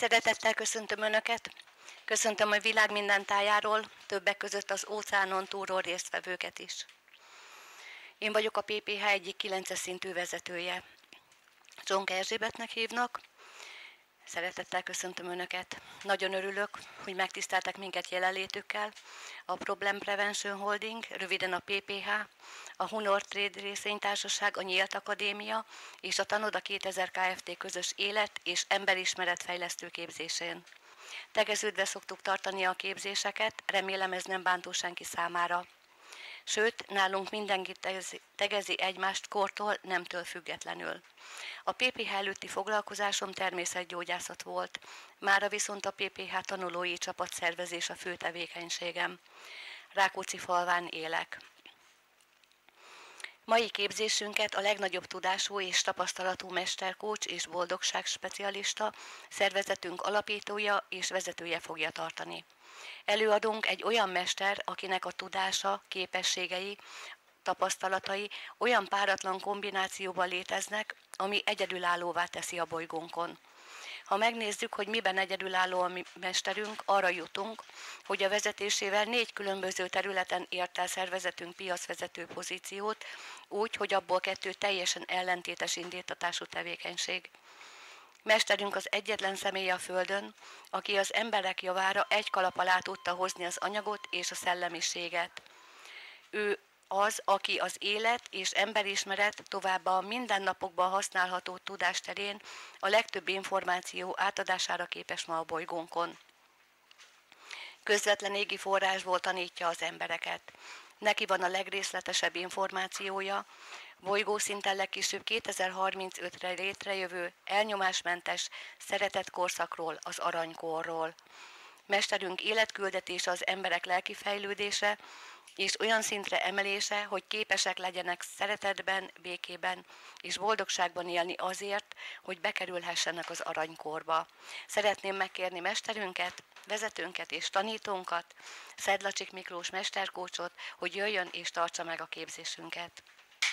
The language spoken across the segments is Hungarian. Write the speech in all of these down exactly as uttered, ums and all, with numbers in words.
Szeretettel köszöntöm Önöket, köszöntöm a világ minden tájáról, többek között az óceánon túlról résztvevőket is. Én vagyok a pé pé há egyik kilences szintű vezetője. Csonka Erzsébetnek hívnak, szeretettel köszöntöm Önöket. Nagyon örülök, hogy megtiszteltek minket jelenlétükkel. A Problem Prevention Holding, röviden a pé pé há, a Hunor Trade Részvénytársaság, a Nyílt Akadémia és a Tanoda kétezer Kft. Közös élet- és emberismeretfejlesztő képzésén. Tegeződve szoktuk tartani a képzéseket, remélem ez nem bántó senki számára. Sőt, nálunk mindenki tegezi egymást kortól, nemtől függetlenül. A pé pé há előtti foglalkozásom természetgyógyászat volt, mára viszont a pé pé há tanulói csapatszervezés a fő tevékenységem. Rákóczifalván élek. Mai képzésünket a legnagyobb tudású és tapasztalatú mesterkócs és boldogságspecialista, szervezetünk alapítója és vezetője fogja tartani. Előadunk egy olyan mester, akinek a tudása, képességei, tapasztalatai olyan páratlan kombinációban léteznek, ami egyedülállóvá teszi a bolygónkon. Ha megnézzük, hogy miben egyedülálló a mi mesterünk, arra jutunk, hogy a vezetésével négy különböző területen ért el szervezetünk piacvezető pozíciót, úgy, hogy abból kettő teljesen ellentétes indítatású tevékenység. Mesterünk az egyetlen személy a Földön, aki az emberek javára egy kalap alá tudta hozni az anyagot és a szellemiséget. Ő az, aki az élet és emberismeret, továbbá a mindennapokban használható tudás terén a legtöbb információ átadására képes ma a bolygónkon. Közvetlen égi forrásból tanítja az embereket. Neki van a legrészletesebb információja, bolygószinten legkésőbb kétezer-harmincötre létrejövő elnyomásmentes szeretetkorszakról, az aranykorról. Mesterünk életküldetése az emberek lelki fejlődése, és olyan szintre emelése, hogy képesek legyenek szeretetben, békében és boldogságban élni azért, hogy bekerülhessenek az aranykorba. Szeretném megkérni mesterünket, vezetőnket és tanítónkat, Szedlacsik Miklós mesterkócsot, hogy jöjjön és tartsa meg a képzésünket.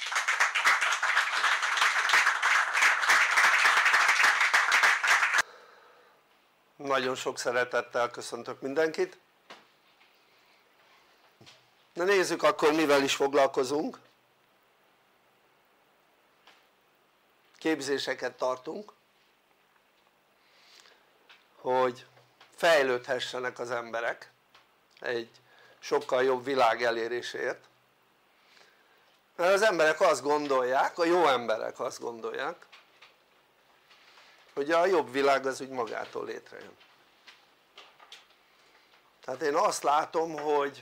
Nagyon sok szeretettel köszöntök mindenkit. Na nézzük akkor, mivel is foglalkozunk. Képzéseket tartunk, hogy fejlődhessenek az emberek egy sokkal jobb világ eléréséért. Mert az emberek azt gondolják, a jó emberek azt gondolják, hogy a jobb világ az úgy magától létrejön. Tehát én azt látom, hogy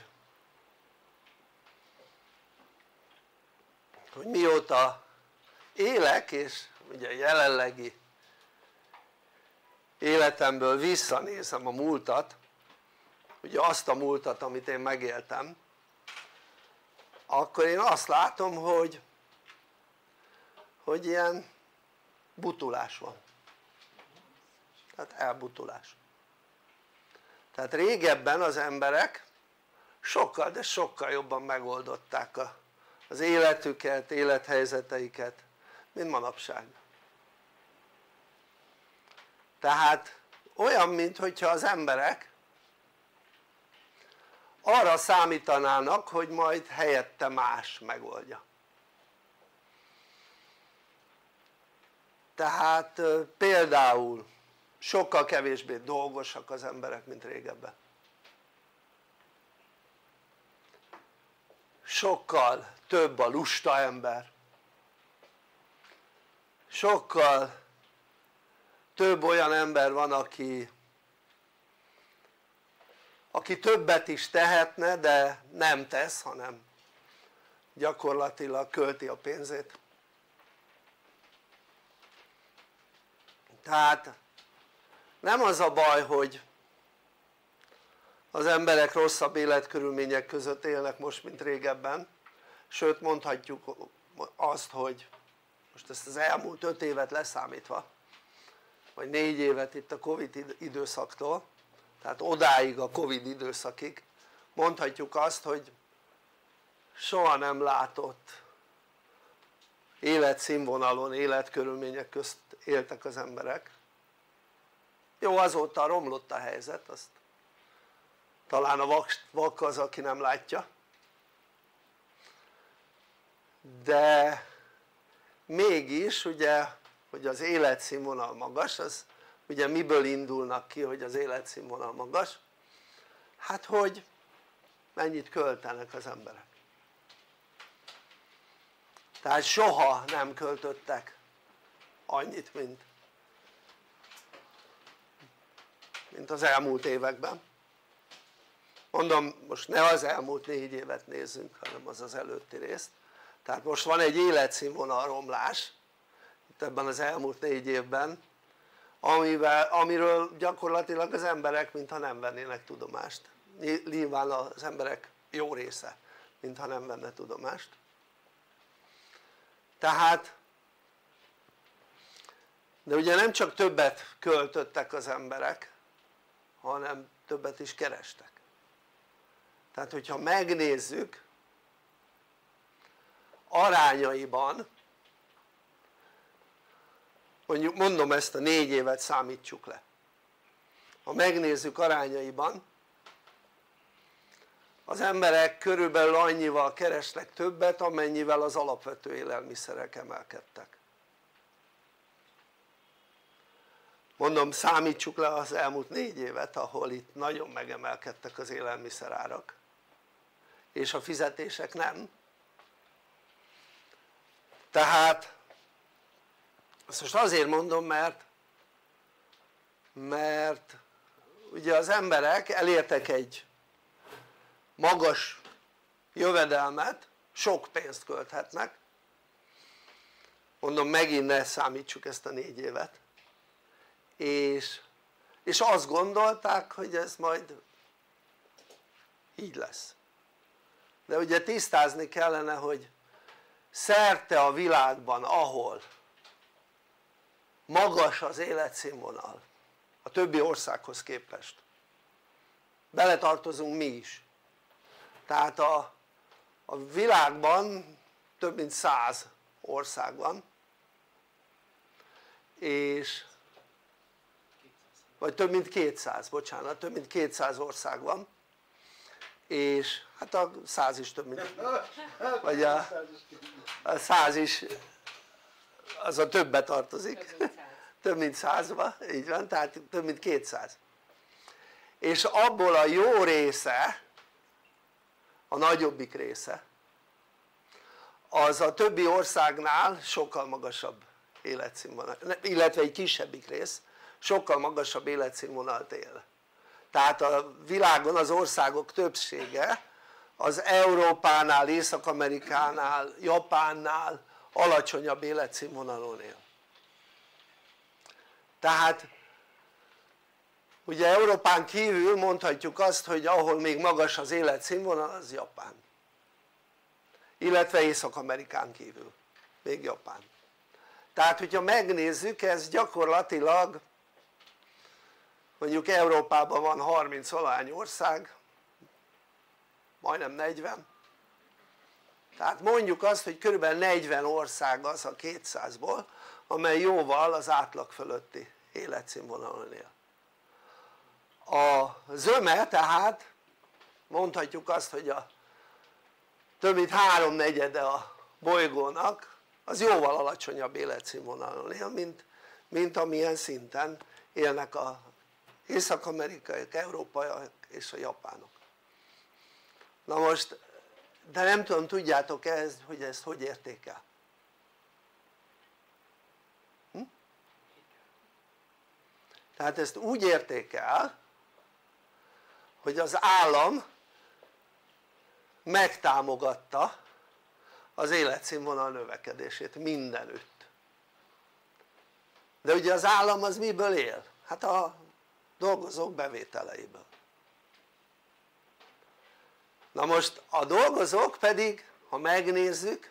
hogy mióta élek, és ugye jelenlegi életemből visszanézem a múltat, ugye azt a múltat, amit én megéltem, akkor én azt látom, hogy hogy ilyen butulás van, tehát elbutulás. Tehát régebben az emberek sokkal, de sokkal jobban megoldották a az életüket, élethelyzeteiket, mint manapság. Tehát olyan, mintha az emberek arra számítanának, hogy majd helyette más megoldja. Tehát például sokkal kevésbé dolgosak az emberek, mint régebben. Sokkal több a lusta ember, sokkal több olyan ember van, aki aki többet is tehetne, de nem tesz, hanem gyakorlatilag költi a pénzét. Tehát nem az a baj, hogy az emberek rosszabb életkörülmények között élnek most, mint régebben, sőt mondhatjuk azt, hogy most ezt az elmúlt öt évet leszámítva, vagy négy évet itt a Covid időszaktól, tehát odáig a Covid időszakig mondhatjuk azt, hogy soha nem látott életszínvonalon, életkörülmények közt éltek az emberek, Jó, azóta romlott a helyzet, azt talán a vak, vak az, aki nem látja, de mégis ugye, hogy az életszínvonal magas, az ugye miből indulnak ki, hogy az életszínvonal magas? Hát hogy mennyit költenek az emberek. Tehát soha nem költöttek annyit, mint, mint az elmúlt években. Mondom, most ne az elmúlt négy évet nézzünk, hanem az az előtti részt. Tehát most van egy életszínvonal romlás itt ebben az elmúlt négy évben, amivel, amiről gyakorlatilag az emberek mintha nem vennének tudomást. Nyilván az emberek jó része mintha nem venne tudomást. Tehát, de ugye nem csak többet költöttek az emberek, hanem többet is kerestek. Tehát hogyha megnézzük arányaiban, mondjuk mondom, ezt a négy évet számítsuk le, ha megnézzük arányaiban, az emberek körülbelül annyival keresnek többet, amennyivel az alapvető élelmiszerek emelkedtek. Mondom, számítsuk le az elmúlt négy évet, ahol itt nagyon megemelkedtek az élelmiszerárak, és a fizetések nem. Tehát ezt most azért mondom, mert mert ugye az emberek elértek egy magas jövedelmet, sok pénzt költhetnek, mondom, megint ne számítsuk ezt a négy évet, és, és azt gondolták, hogy ez majd így lesz. De ugye tisztázni kellene, hogy szerte a világban, ahol magas az életszínvonal a többi országhoz képest, beletartozunk mi is, tehát a, a világban több mint száz ország van, és vagy több mint kétszáz, bocsánat, több mint kétszáz ország van, és hát a száz is több mint, vagy a, a száz is, az a többbe tartozik, több mint százba, így van, tehát több mint kétszáz. És abból a jó része, a nagyobbik része, az a többi országnál sokkal magasabb életszínvonal, illetve egy kisebbik rész sokkal magasabb életszínvonalt él. Tehát a világon az országok többsége az Európánál, Észak-Amerikánál, Japánnál alacsonyabb életszínvonalon él. Tehát ugye Európán kívül mondhatjuk azt, hogy ahol még magas az életszínvonal, az Japán, illetve Észak-Amerikán kívül még Japán. Tehát hogyha megnézzük, ez gyakorlatilag mondjuk Európában van harminc valahány ország, majdnem negyven, tehát mondjuk azt, hogy körülbelül negyven ország az a kétszázból, amely jóval az átlag fölötti életszínvonalon él. A zöme, tehát mondhatjuk azt, hogy a több mint háromnegyede a bolygónak az jóval alacsonyabb életszínvonalon él, mint, mint amilyen szinten élnek az észak-amerikaiak, európaiak és a japánok. Na most, de nem tudom, tudjátok ezt, hogy ezt hogy érték el? Hm? Tehát ezt úgy érték el, hogy az állam megtámogatta az életszínvonal növekedését mindenütt. De ugye az állam az miből él? Hát a dolgozók bevételeiből. Na most a dolgozók pedig, ha megnézzük,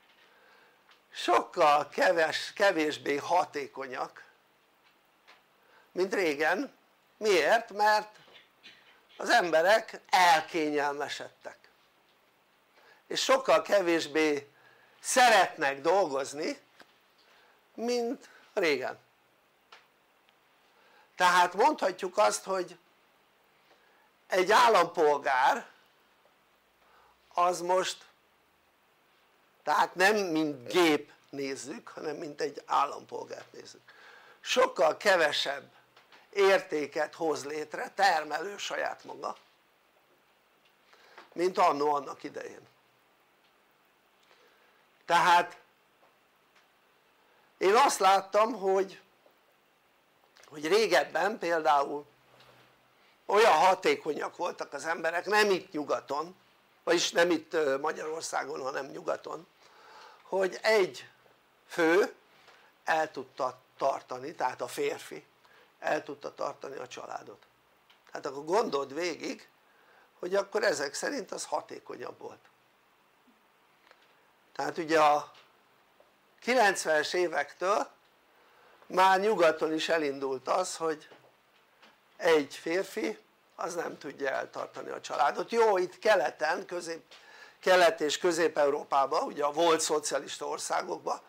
sokkal keves, kevésbé hatékonyak, mint régen. Miért? Mert az emberek elkényelmesedtek, és sokkal kevésbé szeretnek dolgozni, mint régen. Tehát mondhatjuk azt, hogy egy állampolgár az most, tehát nem mint gép nézzük, hanem mint egy állampolgárt nézzük, sokkal kevesebb értéket hoz létre, termelő saját maga, mint annó annak idején. Tehát én azt láttam, hogy, hogy régebben például olyan hatékonyak voltak az emberek, nem itt nyugaton, vagyis nem itt Magyarországon, hanem nyugaton, hogy egy fő el tudta tartani, tehát a férfi el tudta tartani a családot. Tehát akkor gondold végig, hogy akkor ezek szerint az hatékonyabb volt. Tehát ugye a kilencvenes évektől már nyugaton is elindult az, hogy egy férfi az nem tudja eltartani a családot. Jó, itt keleten, közép, kelet és közép-európában, ugye a volt szocialista országokban,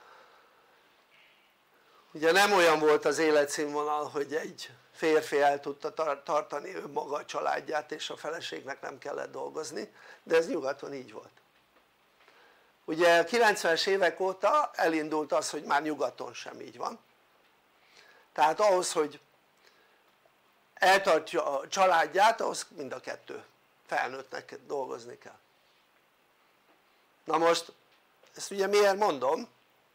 ugye nem olyan volt az életszínvonal, hogy egy férfi el tudta tartani önmaga a családját és a feleségnek nem kellett dolgozni, de ez nyugaton így volt. Ugye a kilencvenes évek óta elindult az, hogy már nyugaton sem így van, tehát ahhoz, hogy eltartja a családját, ahhoz mind a kettő felnőttnek dolgozni kell. Na most ezt ugye miért mondom?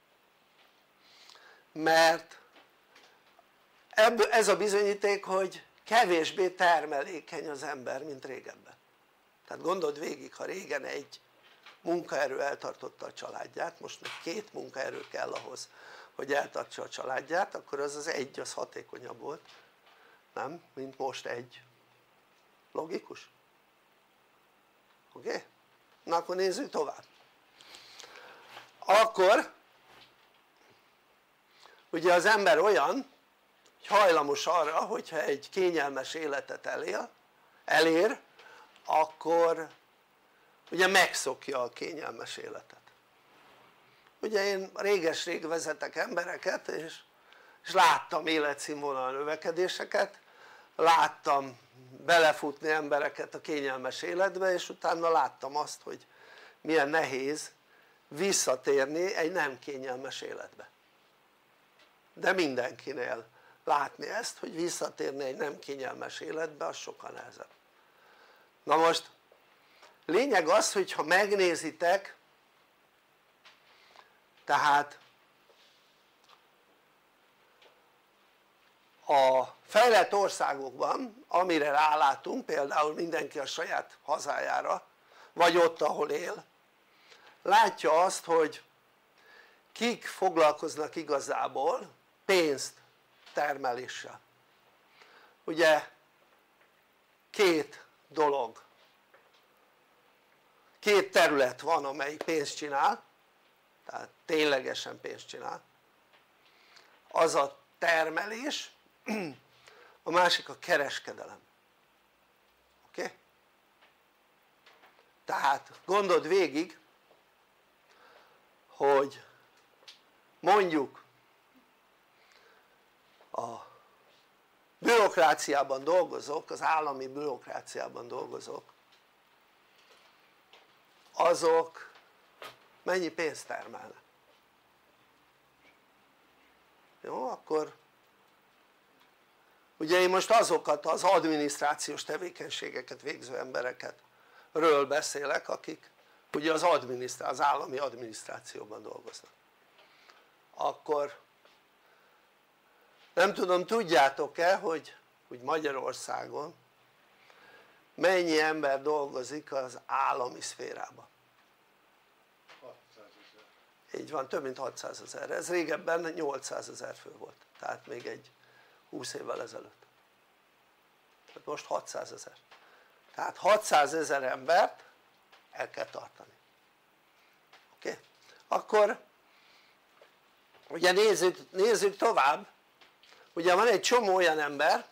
Mert ez a bizonyíték, hogy kevésbé termelékeny az ember, mint régebben. Tehát gondold végig, ha régen egy munkaerő eltartotta a családját, most meg két munkaerő kell ahhoz, hogy eltartsa a családját, akkor az az egy az hatékonyabb volt, nem? Mint most egy. Logikus? Oké? Okay? Na akkor nézzük tovább. Akkor ugye az ember olyan, hogy hajlamos arra, hogyha egy kényelmes életet elél, elér, akkor ugye megszokja a kényelmes életet. Ugye én réges-rég vezetek embereket, és, és láttam életszínvonal növekedéseket, láttam belefutni embereket a kényelmes életbe, és utána láttam azt, hogy milyen nehéz visszatérni egy nem kényelmes életbe. De mindenkinél látni ezt, hogy visszatérni egy nem kényelmes életbe, az sokkal nehezebb. Na most lényeg az, hogy ha megnézitek, tehát a fejlett országokban, amire rálátunk, például mindenki a saját hazájára, vagy ott ahol él, látja azt, hogy kik foglalkoznak igazából pénzt termeléssel. Ugye két dolog, két terület van, amelyik pénzt csinál, tehát ténylegesen pénzt csinál, az a termelés, a másik a kereskedelem. Oké? Okay? Tehát gondold végig, hogy mondjuk a bürokráciában dolgozók, az állami bürokráciában dolgozók, azok mennyi pénzt termelnek? Jó, akkor ugye én most azokat az adminisztrációs tevékenységeket végző embereket ről beszélek, akik ugye az, adminisztrá- az állami adminisztrációban dolgoznak. Akkor nem tudom, tudjátok-e, hogy, hogy Magyarországon mennyi ember dolgozik az állami szférában? hatszázezer. Így van, több mint hatszázezer. Ez régebben nyolcszázezer fő volt, tehát még egy húsz évvel ezelőtt. Tehát most hatszázezer. Tehát hatszázezer embert el kell tartani. Oké? Okay? Akkor ugye nézzük, nézzük tovább, ugye van egy csomó olyan ember,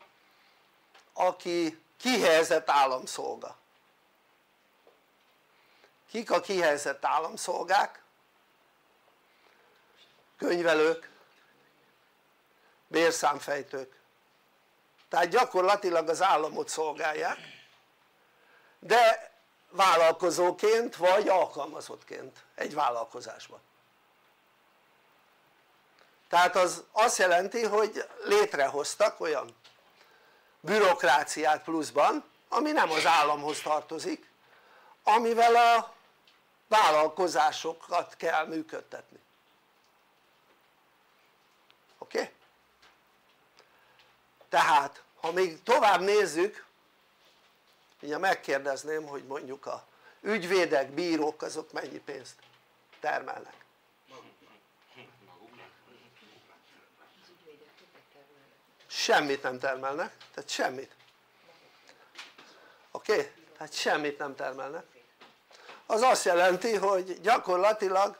aki kihelyezett államszolga. Kik a kihelyezett államszolgák? Könyvelők, bérszámfejtők, tehát gyakorlatilag az államot szolgálják, de vállalkozóként vagy alkalmazottként egy vállalkozásban. Tehát az azt jelenti, hogy létrehoztak olyan bürokráciát pluszban, ami nem az államhoz tartozik, amivel a vállalkozásokat kell működtetni. Oké? Okay? Tehát ha még tovább nézzük, ugye megkérdezném, hogy mondjuk a ügyvédek, bírók azok mennyi pénzt termelnek? Semmit nem termelnek, tehát semmit. Oké? Okay? Tehát semmit nem termelnek. Az azt jelenti, hogy gyakorlatilag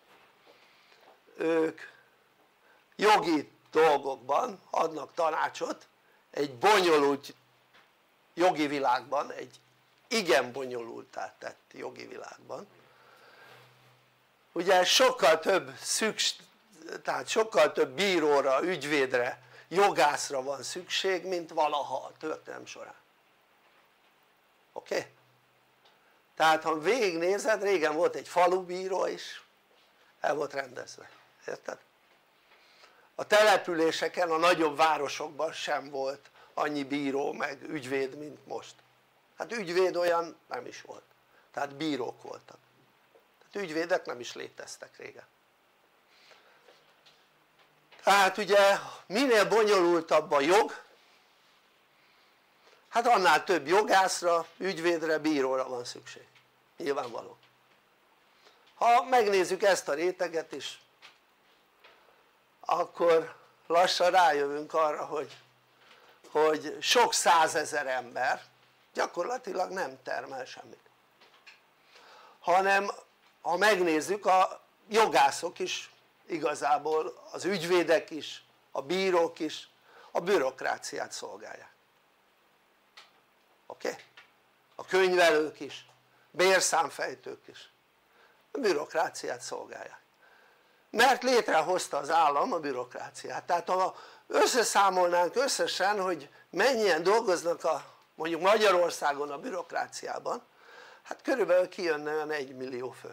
ők jogi dolgokban adnak tanácsot egy bonyolult jogi világban, egy igen bonyolulttá tett jogi világban. Ugye sokkal több szükség, tehát sokkal több bíróra, ügyvédre, jogászra van szükség, mint valaha a történelem során. Oké? Okay? Tehát ha végignézed, régen volt egy falubíró is, el volt rendezve, érted? A településeken, a nagyobb városokban sem volt annyi bíró meg ügyvéd, mint most. Hát ügyvéd olyan nem is volt, tehát bírók voltak, tehát ügyvédek nem is léteztek régen. Tehát ugye minél bonyolultabb a jog, hát annál több jogászra, ügyvédre, bíróra van szükség, nyilvánvaló. Ha megnézzük ezt a réteget is, akkor lassan rájövünk arra, hogy, hogy sok százezer ember gyakorlatilag nem termel semmit, hanem ha megnézzük, a jogászok is igazából, az ügyvédek is, a bírók is a bürokráciát szolgálják. Oké? Okay? A könyvelők is, bérszámfejtők is a bürokráciát szolgálják, mert létrehozta az állam a bürokráciát. Tehát ha összeszámolnánk összesen, hogy mennyien dolgoznak a, mondjuk Magyarországon a bürokráciában, hát körülbelül kijönne olyan egy millió fő.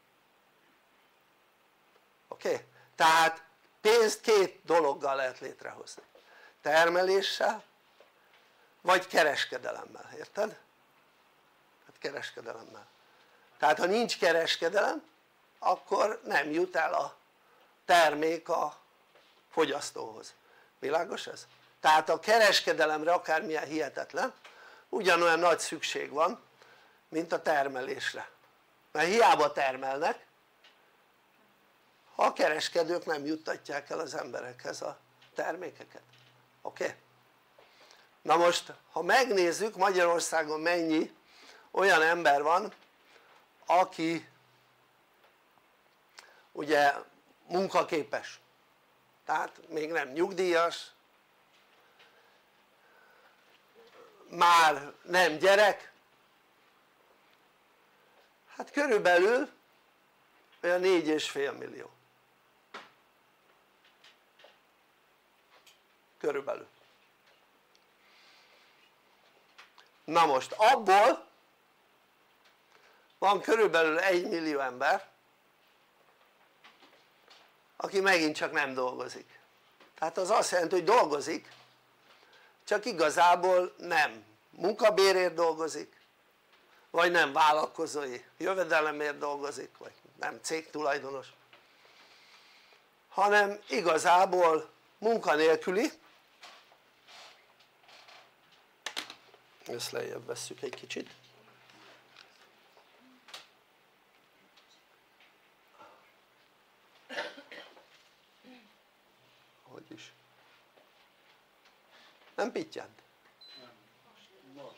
Oké? Okay? Tehát pénzt két dologgal lehet létrehozni, termeléssel vagy kereskedelemmel, érted? Hát kereskedelemmel. Tehát ha nincs kereskedelem, akkor nem jut el a termék a fogyasztóhoz. Világos ez? Tehát a kereskedelemre akármilyen hihetetlen, ugyanolyan nagy szükség van, mint a termelésre. Mert hiába termelnek, ha a kereskedők nem juttatják el az emberekhez a termékeket. Oké? Okay? Na most, ha megnézzük, Magyarországon mennyi olyan ember van, aki ugye munkaképes, tehát még nem nyugdíjas, már nem gyerek, hát körülbelül olyan négy és fél millió. Körülbelül. Na most abból van körülbelül egy millió ember, aki megint csak nem dolgozik. Tehát az azt jelenti, hogy dolgozik, csak igazából nem munkabérért dolgozik, vagy nem vállalkozói jövedelemért dolgozik, vagy nem cégtulajdonos, hanem igazából munkanélküli. Ezt lejjebb vesszük egy kicsit. Hogy is? Nem pittyant? Most.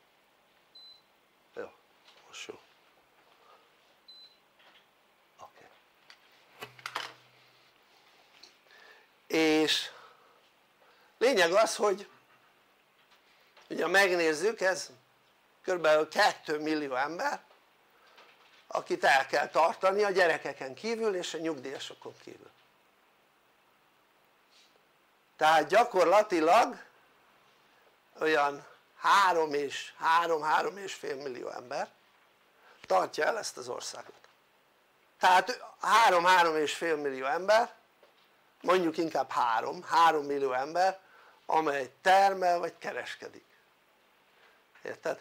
Jó, most jó. Oké. És lényeg az, hogy ugye megnézzük, ez kb. két millió ember, akit el kell tartani a gyerekeken kívül és a nyugdíjasokon kívül. Tehát gyakorlatilag olyan három és három-három és fél millió ember tartja el ezt az országot. Tehát három-három és fél millió ember, mondjuk inkább három, három millió ember, amely termel vagy kereskedik. Érted?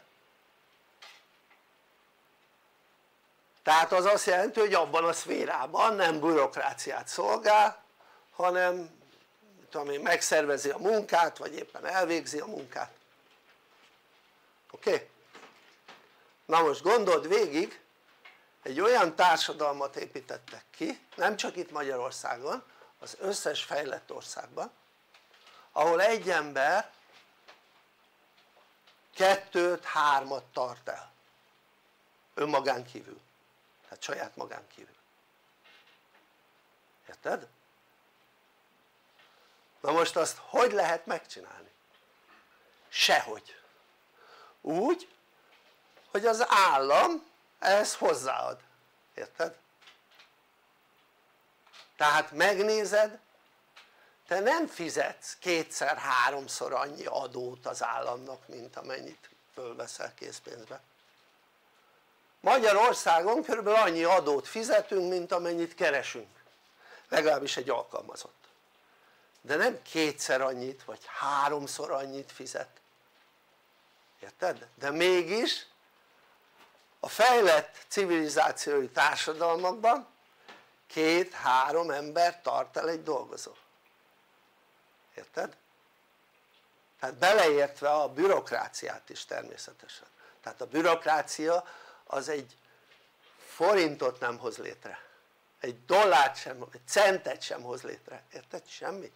Tehát az azt jelenti, hogy abban a szférában nem bürokráciát szolgál, hanem tudom én, megszervezi a munkát, vagy éppen elvégzi a munkát. Oké? Okay? Na most gondold végig, egy olyan társadalmat építettek ki, nem csak itt Magyarországon, az összes fejlett országban, ahol egy ember kettőt, hármat tart el önmagán kívül, tehát saját magán kívül. Érted? Na most azt hogy lehet megcsinálni? Sehogy. Úgy, hogy az állam ehhez hozzáad. Érted? Tehát megnézed, te nem fizetsz kétszer, háromszor annyi adót az államnak, mint amennyit fölveszel készpénzbe. Magyarországon körülbelül annyi adót fizetünk, mint amennyit keresünk, legalábbis egy alkalmazott, de nem kétszer annyit vagy háromszor annyit fizet, érted? De mégis a fejlett civilizációi társadalmakban két-három ember tart el egy dolgozó, érted? Tehát beleértve a bürokráciát is természetesen. Tehát a bürokrácia az egy forintot nem hoz létre, egy dollárt sem, egy centet sem hoz létre, érted? Semmit.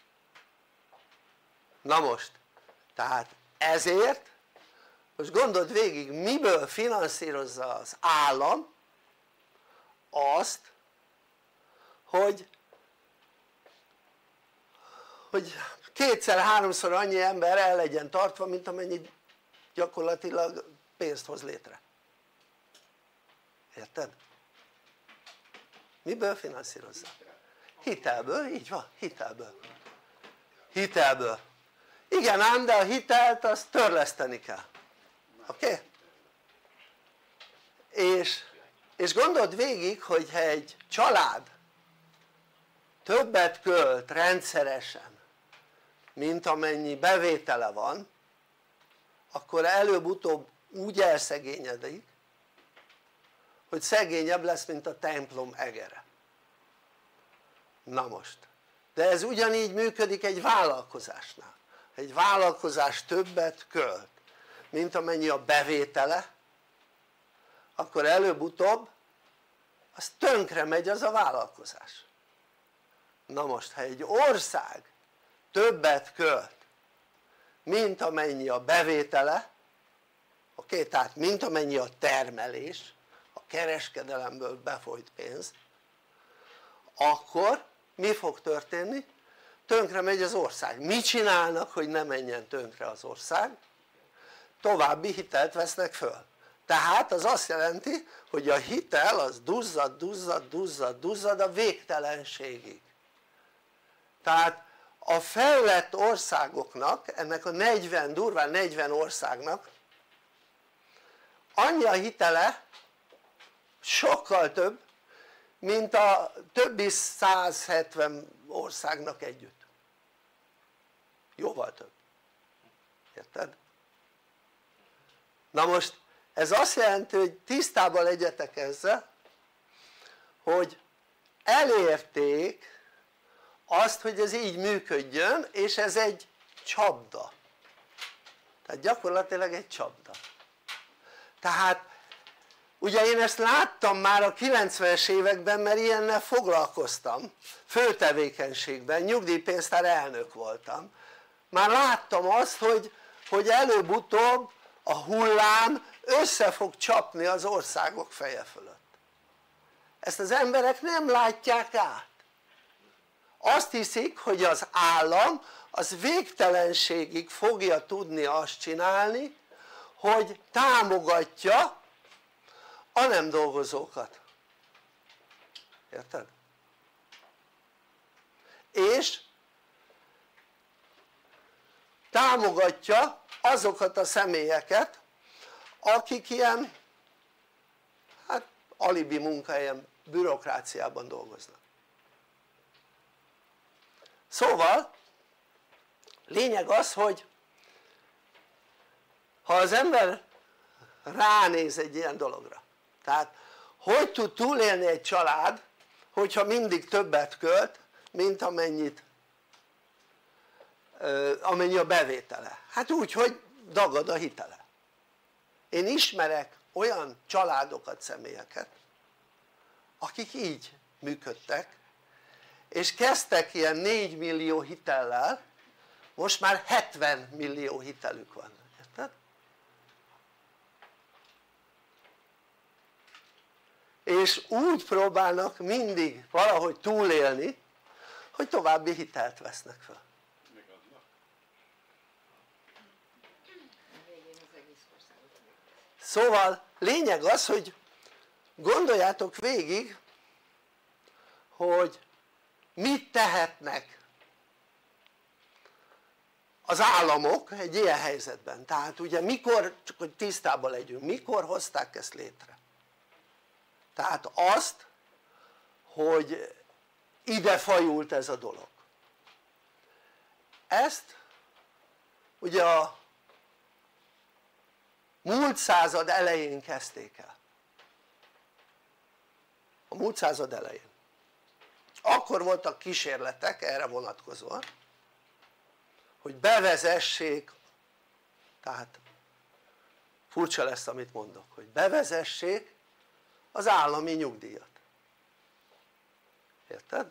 Na most, tehát ezért most gondold végig, miből finanszírozza az állam azt, hogy hogy kétszer-háromszor annyi ember el legyen tartva, mint amennyit gyakorlatilag pénzt hoz létre. Érted? Miből finanszírozza? Hitelből, így van, hitelből. Hitelből. Igen ám, de a hitelt azt törleszteni kell. Oké? Okay? És, és gondold végig, hogyha egy család többet költ rendszeresen, mint amennyi bevétele van, akkor előbb-utóbb úgy elszegényedik, hogy szegényebb lesz, mint a templom egere. Na most, de ez ugyanígy működik egy vállalkozásnál. Egy vállalkozás többet költ, mint amennyi a bevétele, akkor előbb-utóbb az tönkre megy az a vállalkozás. Na most, ha egy ország többet költ, mint amennyi a bevétele, oké, okay, tehát mint amennyi a termelés, a kereskedelemből befolyt pénz, akkor mi fog történni? Tönkre megy az ország. Mit csinálnak, hogy ne menjen tönkre az ország? További hitelt vesznek föl. Tehát az azt jelenti, hogy a hitel az duzzad, duzzad, duzzad, duzzad a végtelenségig. Tehát a fejlett országoknak, ennek a negyven, durván negyven országnak annyi a hitele, sokkal több, mint a többi száz hetven országnak együtt. Jóval több. Érted? Na most ez azt jelenti, hogy tisztában legyetek ezzel, hogy elérték azt, hogy ez így működjön, és ez egy csapda. Tehát gyakorlatilag egy csapda. Tehát ugye én ezt láttam már a kilencvenes években, mert ilyennel foglalkoztam, főtevékenységben, nyugdíjpénztár elnök voltam. Már láttam azt, hogy, hogy előbb-utóbb a hullám össze fog csapni az országok feje fölött. Ezt az emberek nem látják át. Azt hiszik, hogy az állam az végtelenségig fogja tudni azt csinálni, hogy támogatja a nem dolgozókat. Érted? És támogatja azokat a személyeket, akik ilyen hát alibi munkahelyen, bürokráciában dolgoznak. Szóval lényeg az, hogy ha az ember ránéz egy ilyen dologra, tehát hogy tud túlélni egy család, hogyha mindig többet költ, mint amennyit, amennyi a bevétele? Hát úgy, hogy dagad a hitele. Én ismerek olyan családokat, személyeket, akik így működtek, és kezdtek ilyen négy millió hitellel, most már hetven millió hitelük van, érted? És úgy próbálnak mindig valahogy túlélni, hogy további hitelt vesznek fel. Szóval lényeg az, hogy gondoljátok végig, hogy mit tehetnek az államok egy ilyen helyzetben. Tehát ugye mikor, csak hogy tisztában legyünk, mikor hozták ezt létre? Tehát azt, hogy ide fajult ez a dolog. Ezt ugye a múlt század elején kezdték el. A múlt század elején. Akkor voltak kísérletek erre vonatkozóan, hogy bevezessék, tehát furcsa lesz amit mondok, hogy bevezessék az állami nyugdíjat. Érted?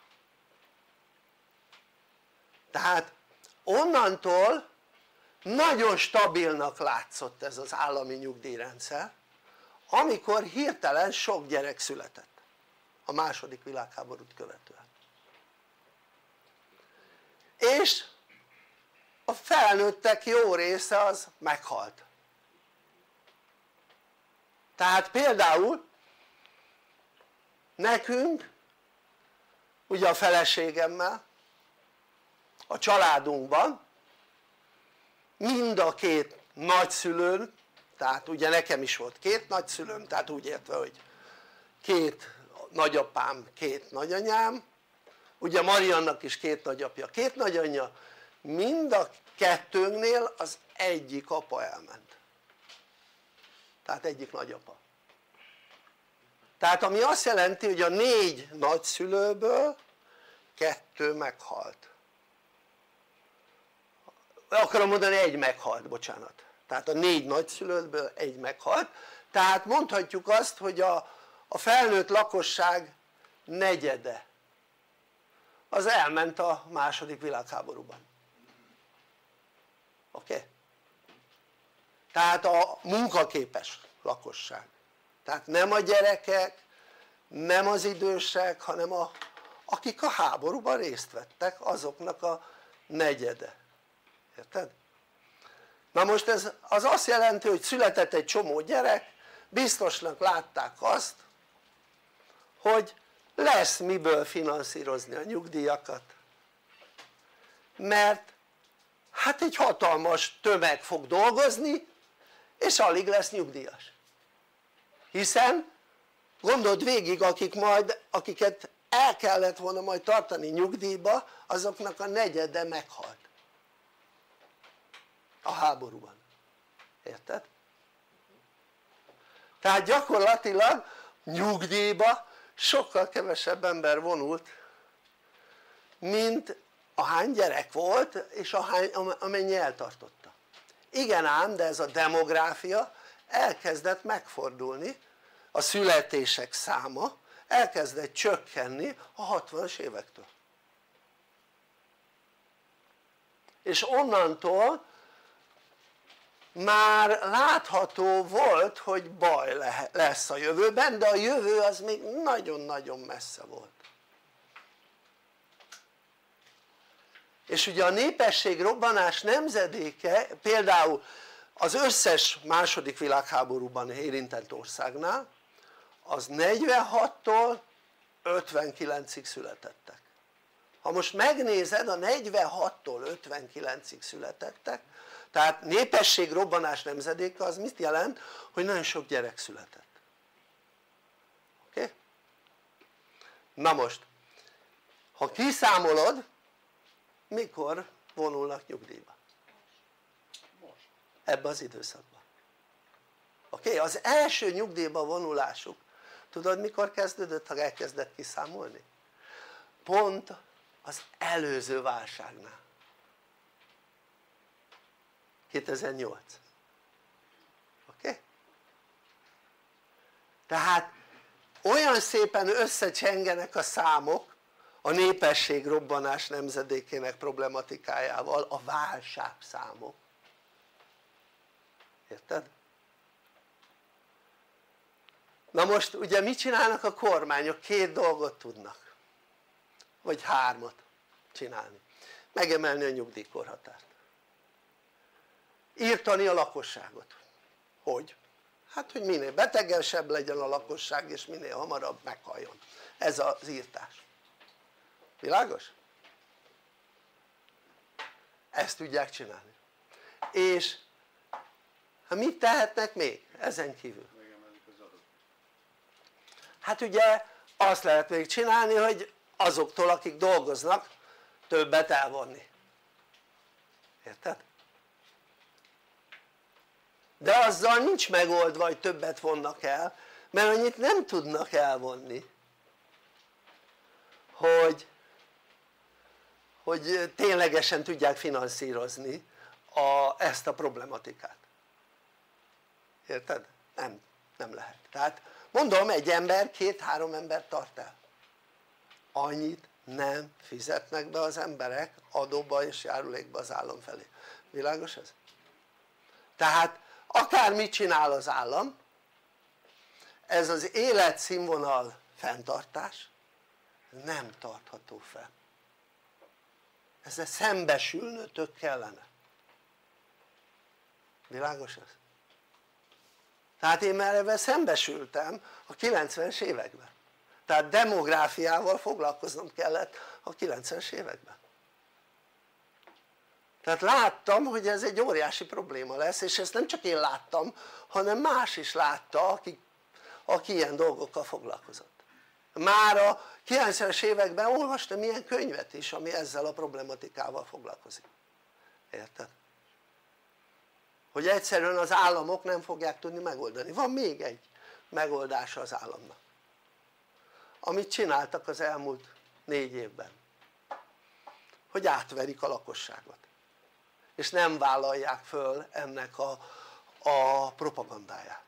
Tehát onnantól nagyon stabilnak látszott ez az állami nyugdíjrendszer, amikor hirtelen sok gyerek született a második világháborút követően. És a felnőttek jó része az meghalt. Tehát például nekünk, ugye a feleségemmel, a családunkban mind a két nagyszülőn, tehát ugye nekem is volt két nagyszülőm, tehát úgy értve, hogy két nagyapám, két nagyanyám, ugye Mariannak is két nagyapja, két nagyanyja, mind a kettőnknél az egyik apa elment, tehát egyik nagyapa. Tehát ami azt jelenti, hogy a négy nagyszülőből kettő meghalt. Akarom mondani, egy meghalt, bocsánat. Tehát a négy nagyszülőből egy meghalt. Tehát mondhatjuk azt, hogy a, a felnőtt lakosság negyede az elment a második világháborúban. Oké? Okay? Tehát a munkaképes lakosság. Tehát nem a gyerekek, nem az idősek, hanem a, akik a háborúban részt vettek, azoknak a negyede. Érted? Na most ez az azt jelenti, hogy született egy csomó gyerek, biztosnak látták azt, hogy lesz miből finanszírozni a nyugdíjakat, mert hát egy hatalmas tömeg fog dolgozni, és alig lesz nyugdíjas. Hiszen gondold végig, akik majd, akiket el kellett volna majd tartani nyugdíjba, azoknak a negyede meghalt a háborúban. Érted? Tehát gyakorlatilag nyugdíjba sokkal kevesebb ember vonult, mint ahány gyerek volt, és ahány, amennyi eltartotta. Igen ám, de ez a demográfia elkezdett megfordulni, a születések száma elkezdett csökkenni a hatvanas évektől. És onnantól már látható volt, hogy baj lesz a jövőben, de a jövő az még nagyon-nagyon messze volt. És ugye a népességrobbanás nemzedéke például az összes második világháborúban érintett országnál az negyvenhattól ötvenkilencig születettek. Ha most megnézed, a negyvenhattól ötvenkilencig születettek, tehát népességrobbanás nemzedéke, az mit jelent? Hogy nagyon sok gyerek született. Oké? Okay? Na most, ha kiszámolod, mikor vonulnak nyugdíjba? Ebbe az időszakban. Oké? Okay? Az első nyugdíjba vonulásuk, tudod mikor kezdődött, ha elkezdett kiszámolni? Pont az előző válságnál. kétezer-nyolc. Oké? Okay? Tehát olyan szépen összecsengenek a számok a népességrobbanás nemzedékének problematikájával, a válságszámok. Érted? Na most ugye mit csinálnak a kormányok? Két dolgot tudnak, vagy hármat csinálni: megemelni a nyugdíjkorhatárt, írtani a lakosságot. Hogy? Hát hogy minél betegesebb legyen a lakosság és minél hamarabb meghaljon. Ez az írtás. Világos? Ezt tudják csinálni. És hát mit tehetnek még ezen kívül? Hát ugye azt lehet még csinálni, hogy azoktól akik dolgoznak többet elvonni. Érted? De azzal nincs megoldva, hogy többet vonnak el, mert annyit nem tudnak elvonni, hogy, hogy ténylegesen tudják finanszírozni a, ezt a problematikát. Érted? Nem, nem lehet. Tehát mondom, egy ember két-három ember tart el. Annyit nem fizetnek be az emberek adóba és járulékba az állam felé. Világos ez? Tehát akármit csinál az állam, ez az életszínvonal fenntartás nem tartható fenn. Ezzel szembesülnötök kellene. Világos ez? Tehát én már ebben szembesültem a kilencvenes években. Tehát demográfiával foglalkoznom kellett a kilencvenes években. Tehát láttam, hogy ez egy óriási probléma lesz, és ezt nem csak én láttam, hanem más is látta, aki, aki ilyen dolgokkal foglalkozott. Már a kilencvenes években olvastam ilyen könyvet is, ami ezzel a problematikával foglalkozik. Érted? Hogy egyszerűen az államok nem fogják tudni megoldani. Van még egy megoldása az államnak, amit csináltak az elmúlt négy évben, hogy átverik a lakosságot és nem vállalják föl ennek a, a propagandáját,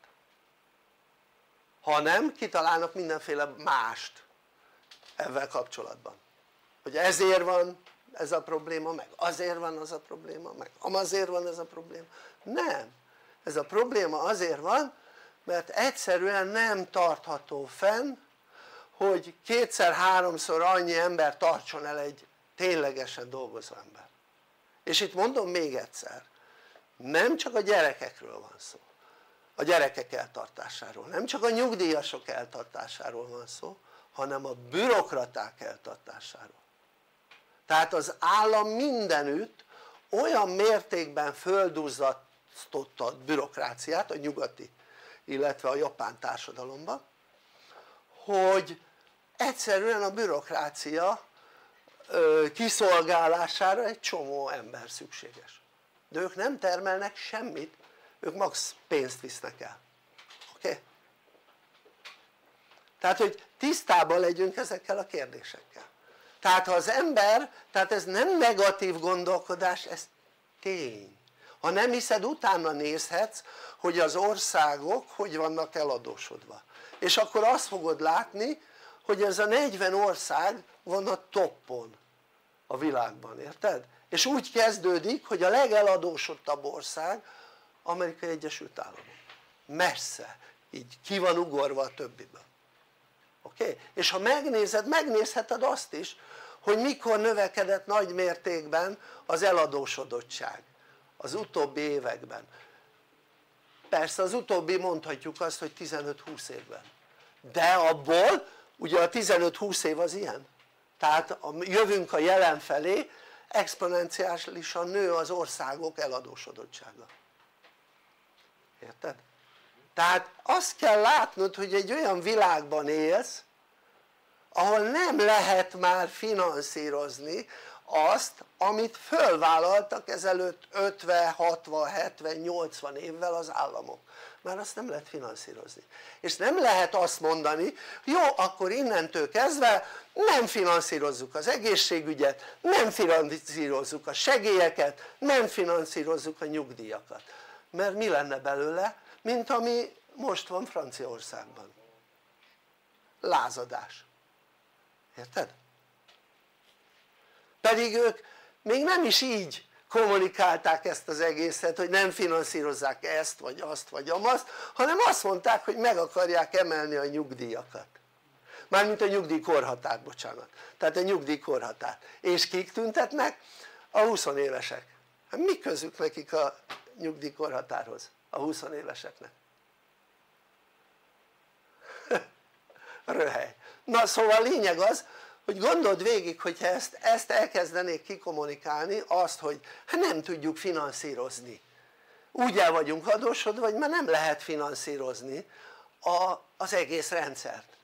hanem kitalálnak mindenféle mást ezzel kapcsolatban, hogy ezért van ez a probléma, meg azért van az a probléma, meg azért van ez a probléma. Nem, ez a probléma azért van, mert egyszerűen nem tartható fenn, hogy kétszer-háromszor annyi ember tartson el egy ténylegesen dolgozó ember. És itt mondom még egyszer, nem csak a gyerekekről van szó, a gyerekek eltartásáról, nem csak a nyugdíjasok eltartásáról van szó, hanem a bürokraták eltartásáról. Tehát az állam mindenütt olyan mértékben földuzzasztotta a bürokráciát, a nyugati, illetve a japán társadalomban, hogy egyszerűen a bürokrácia kiszolgálására egy csomó ember szükséges. De ők nem termelnek semmit, ők max pénzt visznek el. Oké? Okay? Tehát hogy tisztában legyünk ezekkel a kérdésekkel. Tehát ha az ember, tehát ez nem negatív gondolkodás, ez tény. Ha nem hiszed, utána nézhetsz, hogy az országok hogy vannak eladósodva. És akkor azt fogod látni, hogy ez a negyven ország van a toppon a világban, érted? És úgy kezdődik, hogy a legeladósodtabb ország Amerikai Egyesült Államok. Messze, így ki van ugorva a többiből. Oké? Okay? És ha megnézed, megnézheted azt is, hogy mikor növekedett nagy mértékben az eladósodottság az utóbbi években. Persze az utóbbi mondhatjuk azt, hogy tizenöt-húsz évben. De abból, ugye a tizenöt-húsz év az ilyen, tehát jövünk a jelen felé, exponenciálisan nő az országok eladósodottsága, érted? Tehát azt kell látnod, hogy egy olyan világban élsz ahol nem lehet már finanszírozni azt amit fölvállaltak ezelőtt ötven, hatvan, hetven, nyolcvan évvel az államok, már azt nem lehet finanszírozni, és nem lehet azt mondani jó akkor innentől kezdve nem finanszírozzuk az egészségügyet, nem finanszírozzuk a segélyeket, nem finanszírozzuk a nyugdíjakat, mert mi lenne belőle, mint ami most van Franciaországban, lázadás, érted? Pedig ők még nem is így kommunikálták ezt az egészet, hogy nem finanszírozzák ezt vagy azt vagy amazt, hanem azt mondták hogy meg akarják emelni a nyugdíjakat, mármint a nyugdíjkorhatárt, bocsánat, tehát a nyugdíjkorhatárt, és kik tüntetnek? A húsz évesek. Hát mi közük nekik a nyugdíjkorhatárhoz a húsz éveseknek? Röhely. Na szóval a lényeg az hogy gondold végig hogyha ezt, ezt elkezdenék kikommunikálni azt hogy hát nem tudjuk finanszírozni, úgy el vagyunk adósodva hogy már nem lehet finanszírozni a, az egész rendszert,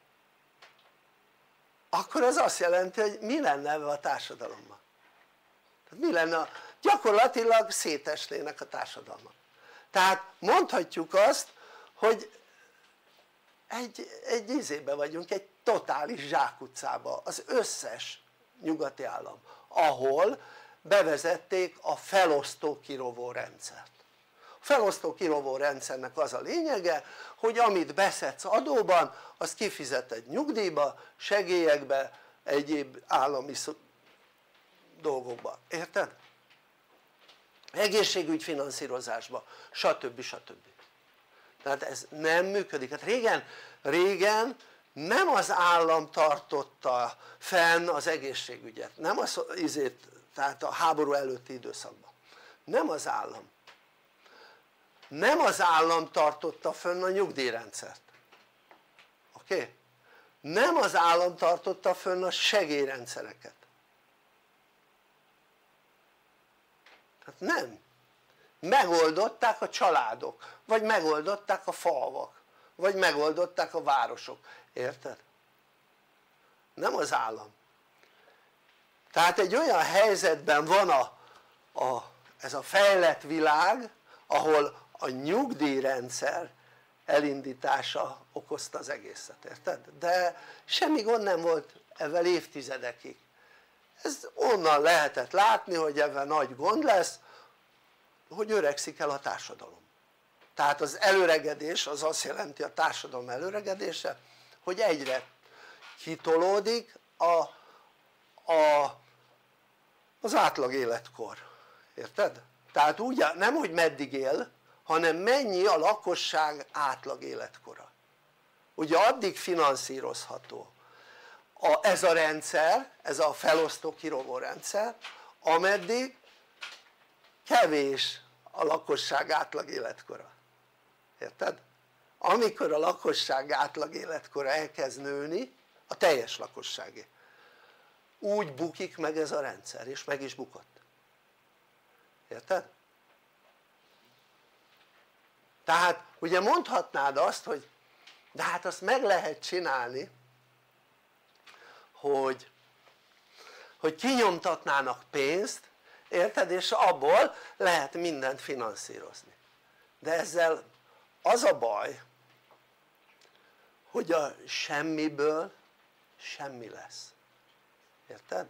akkor az azt jelenti hogy mi lenne ebben a társadalomban, tehát mi lenne, gyakorlatilag szétesnének a társadalmak, tehát mondhatjuk azt hogy egy, egy izébe vagyunk, egy totális zsákutcába az összes nyugati állam, ahol bevezették a felosztó kirovó rendszert. A felosztó kirovó rendszernek az a lényege hogy amit beszedsz adóban azt kifizeted nyugdíjba, segélyekbe, egyéb állami dolgokba, érted? Egészségügy finanszírozásba, stb. stb. Tehát ez nem működik. Hát régen, régen nem az állam tartotta fenn az egészségügyet, nem az, izét, tehát a háború előtti időszakban, nem az állam, nem az állam tartotta fenn a nyugdíjrendszert, oké? Okay? Nem az állam tartotta fenn a segélyrendszereket, tehát nem, megoldották a családok, vagy megoldották a falvak, vagy megoldották a városok, érted? Nem az állam. Tehát egy olyan helyzetben van a, a, ez a fejlett világ ahol a nyugdíjrendszer elindítása okozta az egészet, érted? De semmi gond nem volt ezzel évtizedekig, ez onnan lehetett látni hogy ebben nagy gond lesz hogy öregszik el a társadalom, tehát az előregedés az azt jelenti a társadalom előregedése hogy egyre kitolódik a, a, az átlag életkor, érted? tehát úgy nem hogy meddig él hanem mennyi a lakosság átlag életkora, ugye addig finanszírozható a, ez a rendszer, ez a felosztó kirovó rendszer ameddig kevés a lakosság átlag életkora, érted? Amikor a lakosság átlag életkora elkezd nőni, a teljes lakosságé, úgy bukik meg ez a rendszer, és meg is bukott, érted? Tehát ugye mondhatnád azt hogy de hát azt meg lehet csinálni hogy, hogy kinyomtatnának pénzt, érted? És abból lehet mindent finanszírozni, de ezzel az a baj hogy a semmiből semmi lesz, érted?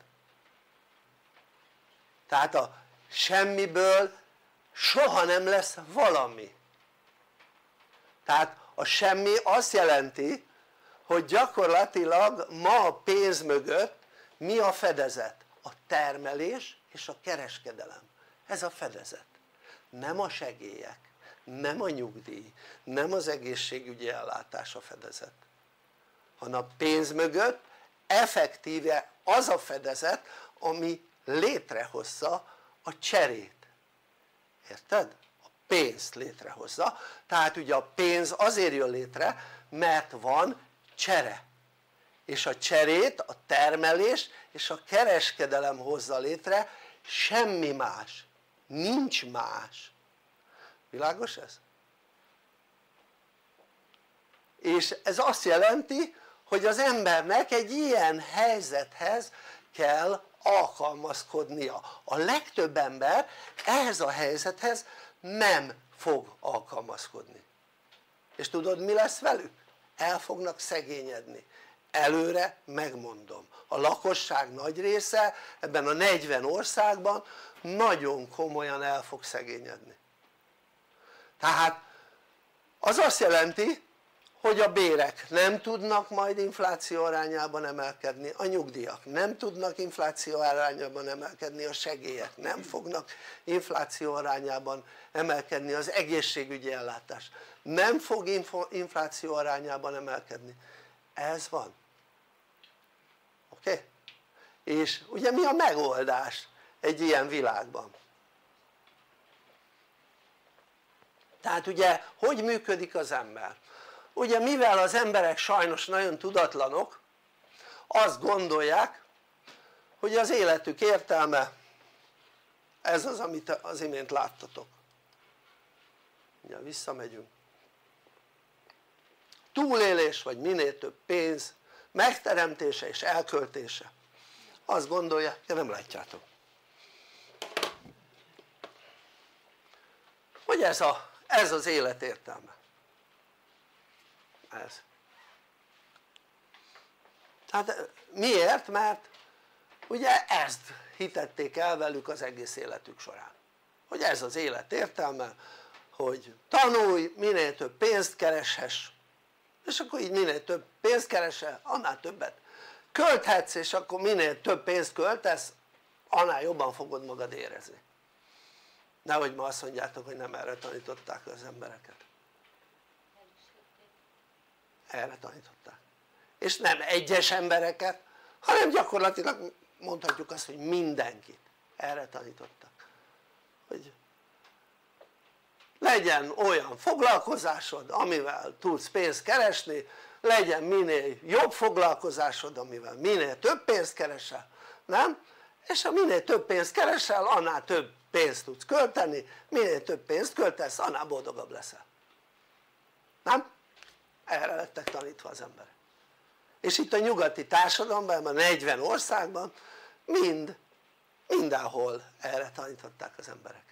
tehát a semmiből soha nem lesz valami, tehát a semmi azt jelenti hogy gyakorlatilag ma a pénz mögött mi a fedezet? A termelés és a kereskedelem, ez a fedezet, nem a segélyek, nem a nyugdíj, nem az egészségügyi ellátás a fedezet, hanem a pénz mögött effektíve az a fedezet ami létrehozza a cserét, érted? A pénzt létrehozza, tehát ugye a pénz azért jön létre mert van csere, és a cserét, a termelés és a kereskedelem hozza létre, semmi más, nincs más. Világos ez? És ez azt jelenti, hogy az embernek egy ilyen helyzethez kell alkalmazkodnia. A legtöbb ember ehhez a helyzethez nem fog alkalmazkodni. És tudod mi lesz velük? El fognak szegényedni. Előre megmondom. A lakosság nagy része ebben a negyven országban nagyon komolyan el fog szegényedni. Tehát az azt jelenti, hogy a bérek nem tudnak majd infláció arányában emelkedni, a nyugdíjak nem tudnak infláció arányában emelkedni, a segélyek nem fognak infláció arányában emelkedni, az egészségügyi ellátás nem fog infláció arányában emelkedni. Ez van. Oké? Okay? És ugye mi a megoldás egy ilyen világban? Tehát ugye hogy működik az ember? Ugye mivel az emberek sajnos nagyon tudatlanok, azt gondolják, hogy az életük értelme ez az, amit az imént láttatok. Ugye visszamegyünk. Túlélés vagy minél több pénz megteremtése és elköltése. Azt gondolják, de nem látjátok, hogy ez, a, ez az élet értelme. Ez. Tehát miért? Mert ugye ezt hitették el velük az egész életük során, hogy ez az élet értelme, hogy tanulj, minél több pénzt kereshess, és akkor így minél több pénzt keresel, annál többet költhetsz, és akkor minél több pénzt költesz, annál jobban fogod magad érezni. Nehogy ma azt mondjátok, hogy nem erre tanították az embereket. Erre tanították. És nem egyes embereket, hanem gyakorlatilag mondhatjuk azt, hogy mindenkit erre tanítottak. Hogy legyen olyan foglalkozásod, amivel tudsz pénzt keresni, legyen minél jobb foglalkozásod, amivel minél több pénzt keresel, nem? És ha minél több pénzt keresel, annál több pénzt tudsz költeni, minél több pénzt költesz, annál boldogabb leszel. Nem? Erre lettek tanítva az emberek. És itt a nyugati társadalomban, a negyven országban mind, mindenhol erre tanították az embereket.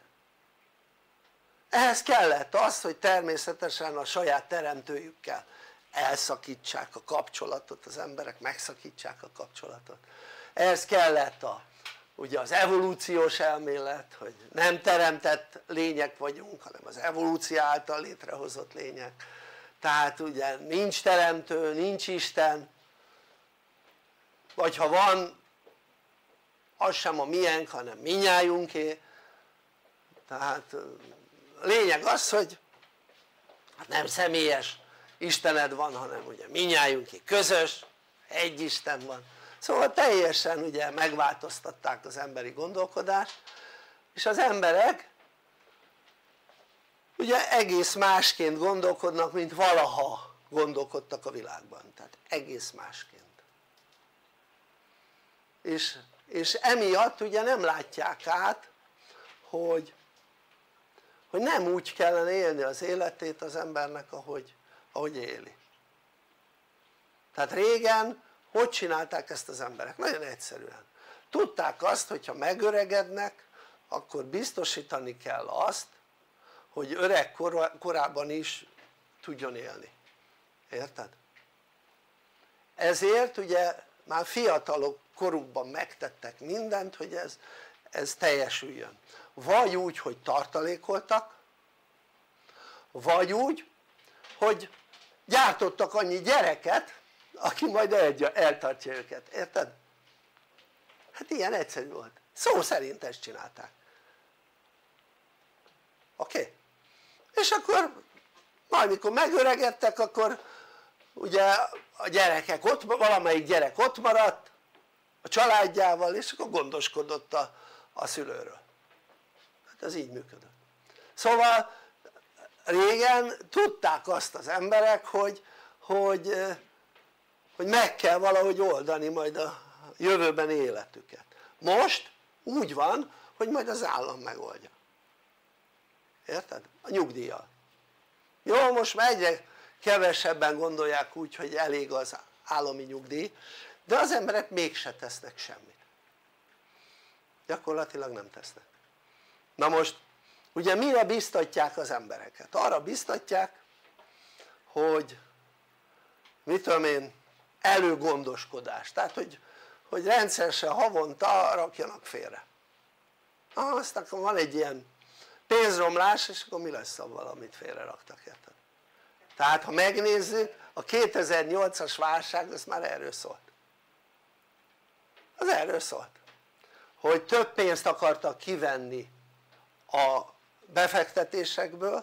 Ehhez kellett az, hogy természetesen a saját teremtőjükkel elszakítsák a kapcsolatot, az emberek megszakítsák a kapcsolatot. Ehhez kellett a, ugye az evolúciós elmélet, hogy nem teremtett lények vagyunk, hanem az evolúció által létrehozott lények. Tehát ugye nincs teremtő, nincs Isten, vagy ha van, az sem a miénk, hanem minnyájunké. Tehát a lényeg az, hogy hát nem személyes Istened van, hanem ugye minnyájunké közös, egy Isten van. Szóval teljesen ugye megváltoztatták az emberi gondolkodást, és az emberek ugye egész másként gondolkodnak, mint valaha gondolkodtak a világban, tehát egész másként. És, és emiatt ugye nem látják át, hogy, hogy nem úgy kellene élni az életét az embernek, ahogy, ahogy éli. Tehát régen hogy csinálták ezt az emberek? Nagyon egyszerűen. Tudták azt, hogyha megöregednek, akkor biztosítani kell azt, hogy öreg korában is tudjon élni. Érted? Ezért ugye már fiatalok korukban megtettek mindent, hogy ez, ez teljesüljön. Vagy úgy, hogy tartalékoltak, vagy úgy, hogy gyártottak annyi gyereket, aki majd eltartja őket. Érted? Hát ilyen egyszerű volt. Szó szerint ezt csinálták. Oké? Okay? És akkor majd mikor megöregedtek, akkor ugye a gyerekek ott, valamelyik gyerek ott maradt a családjával, és akkor gondoskodott a, a szülőről. Hát ez így működött. Szóval régen tudták azt az emberek, hogy, hogy, hogy meg kell valahogy oldani majd a jövőben életüket. Most úgy van, hogy majd az állam megoldja, érted? A nyugdíjjal. Jó, most már egyre kevesebben gondolják úgy, hogy elég az állami nyugdíj, de az emberek mégse tesznek semmit, gyakorlatilag nem tesznek. Na most ugye mire biztatják az embereket? Arra biztatják, hogy mit tudom én, előgondoskodás, tehát hogy, hogy rendszeresen havonta rakjanak félre. Ah, aztán akkor van egy ilyen pénzromlás, és akkor mi lesz avval, amit félre raktak, érted? Tehát ha megnézzük, a kétezer-nyolcas válság az már erről szólt, az erről szólt, hogy több pénzt akartak kivenni a befektetésekből,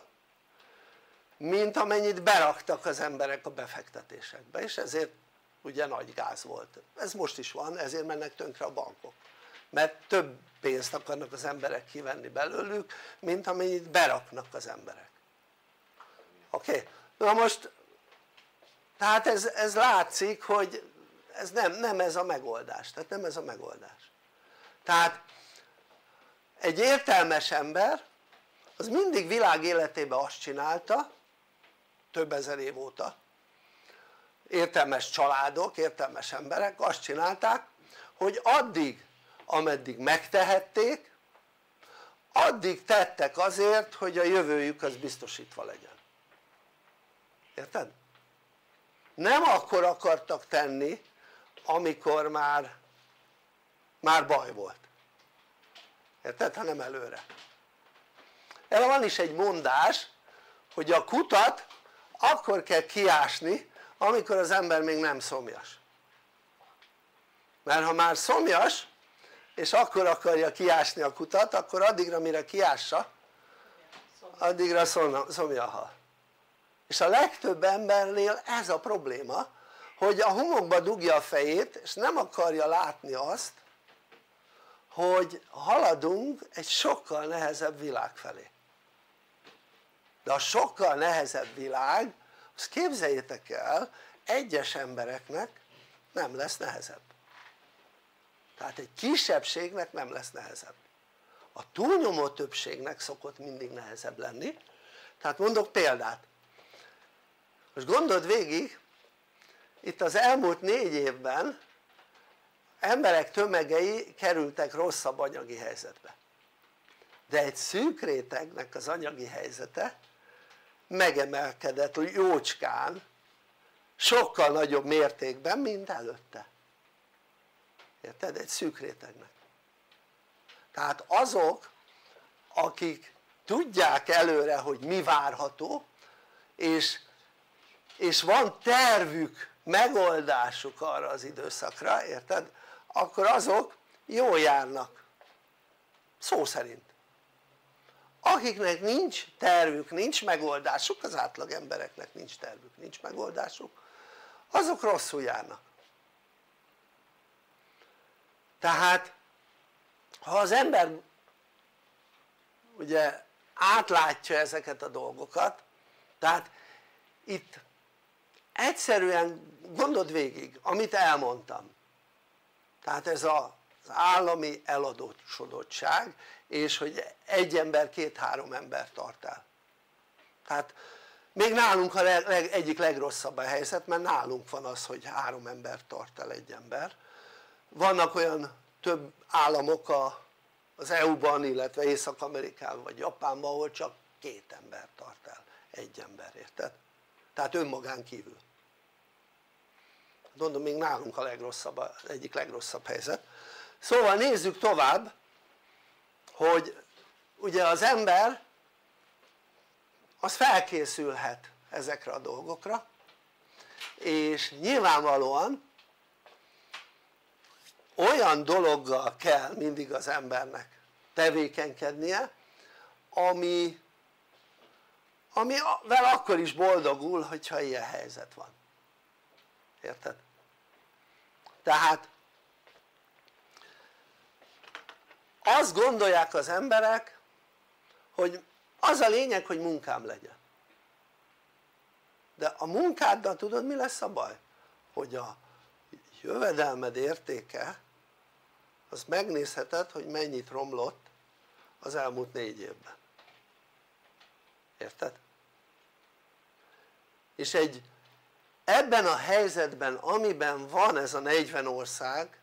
mint amennyit beraktak az emberek a befektetésekbe, és ezért ugye nagy gáz volt. Ez most is van, ezért mennek tönkre a bankok, mert több pénzt akarnak az emberek kivenni belőlük, mint amennyit beraknak az emberek. Oké? Okay? Na most tehát ez, ez látszik, hogy ez nem, nem ez a megoldás, tehát nem ez a megoldás. Tehát egy értelmes ember az mindig világ életében azt csinálta, több ezer év óta, értelmes családok, értelmes emberek azt csinálták, hogy addig ameddig megtehették, addig tettek azért, hogy a jövőjük az biztosítva legyen, érted? Nem akkor akartak tenni, amikor már már baj volt, érted? Hanem előre. Erre van is egy mondás, hogy a kutat akkor kell kiásni, amikor az ember még nem szomjas, mert ha már szomjas és akkor akarja kiásni a kutat, akkor addigra mire kiássa, addigra szomja hal. És a legtöbb embernél ez a probléma, hogy a homokba dugja a fejét és nem akarja látni azt, hogy haladunk egy sokkal nehezebb világ felé. De a sokkal nehezebb világ, azt képzeljétek el, egyes embereknek nem lesz nehezebb. Tehát egy kisebbségnek nem lesz nehezebb. A túlnyomó többségnek szokott mindig nehezebb lenni. Tehát mondok példát. Most gondold végig, itt az elmúlt négy évben emberek tömegei kerültek rosszabb anyagi helyzetbe. De egy szűk rétegnek az anyagi helyzete megemelkedett jócskán, sokkal nagyobb mértékben, mint előtte. Érted? Egy szűk rétegnek. Tehát azok, akik tudják előre, hogy mi várható, és, és van tervük, megoldásuk arra az időszakra, érted? Akkor azok jól járnak, szó szerint. Akiknek nincs tervük, nincs megoldásuk, az átlag embereknek nincs tervük, nincs megoldásuk, azok rosszul járnak. Tehát ha az ember ugye átlátja ezeket a dolgokat, tehát itt egyszerűen gondold végig, amit elmondtam, tehát ez az állami eladósodottság, és hogy egy ember két-három ember tart el. Tehát még nálunk a leg, egyik legrosszabb a helyzet, mert nálunk van az, hogy három ember tart el egy ember. Vannak olyan több államok az é u-ban, illetve Észak-Amerikában vagy Japánban, ahol csak két ember tart el egy ember, érted? Tehát önmagán kívül. Mondom, még nálunk a legrosszabb, az egyik legrosszabb helyzet. Szóval nézzük tovább, hogy ugye az ember az felkészülhet ezekre a dolgokra, és nyilvánvalóan olyan dologgal kell mindig az embernek tevékenykednie, ami, amivel akkor is boldogul, hogyha ilyen helyzet van, érted? Tehát azt gondolják az emberek, hogy az a lényeg, hogy munkám legyen, de a munkáddal tudod mi lesz a baj? Hogy a jövedelmed értéke, azt megnézheted, hogy mennyit romlott az elmúlt négy évben. Érted? És egy ebben a helyzetben, amiben van ez a negyven ország,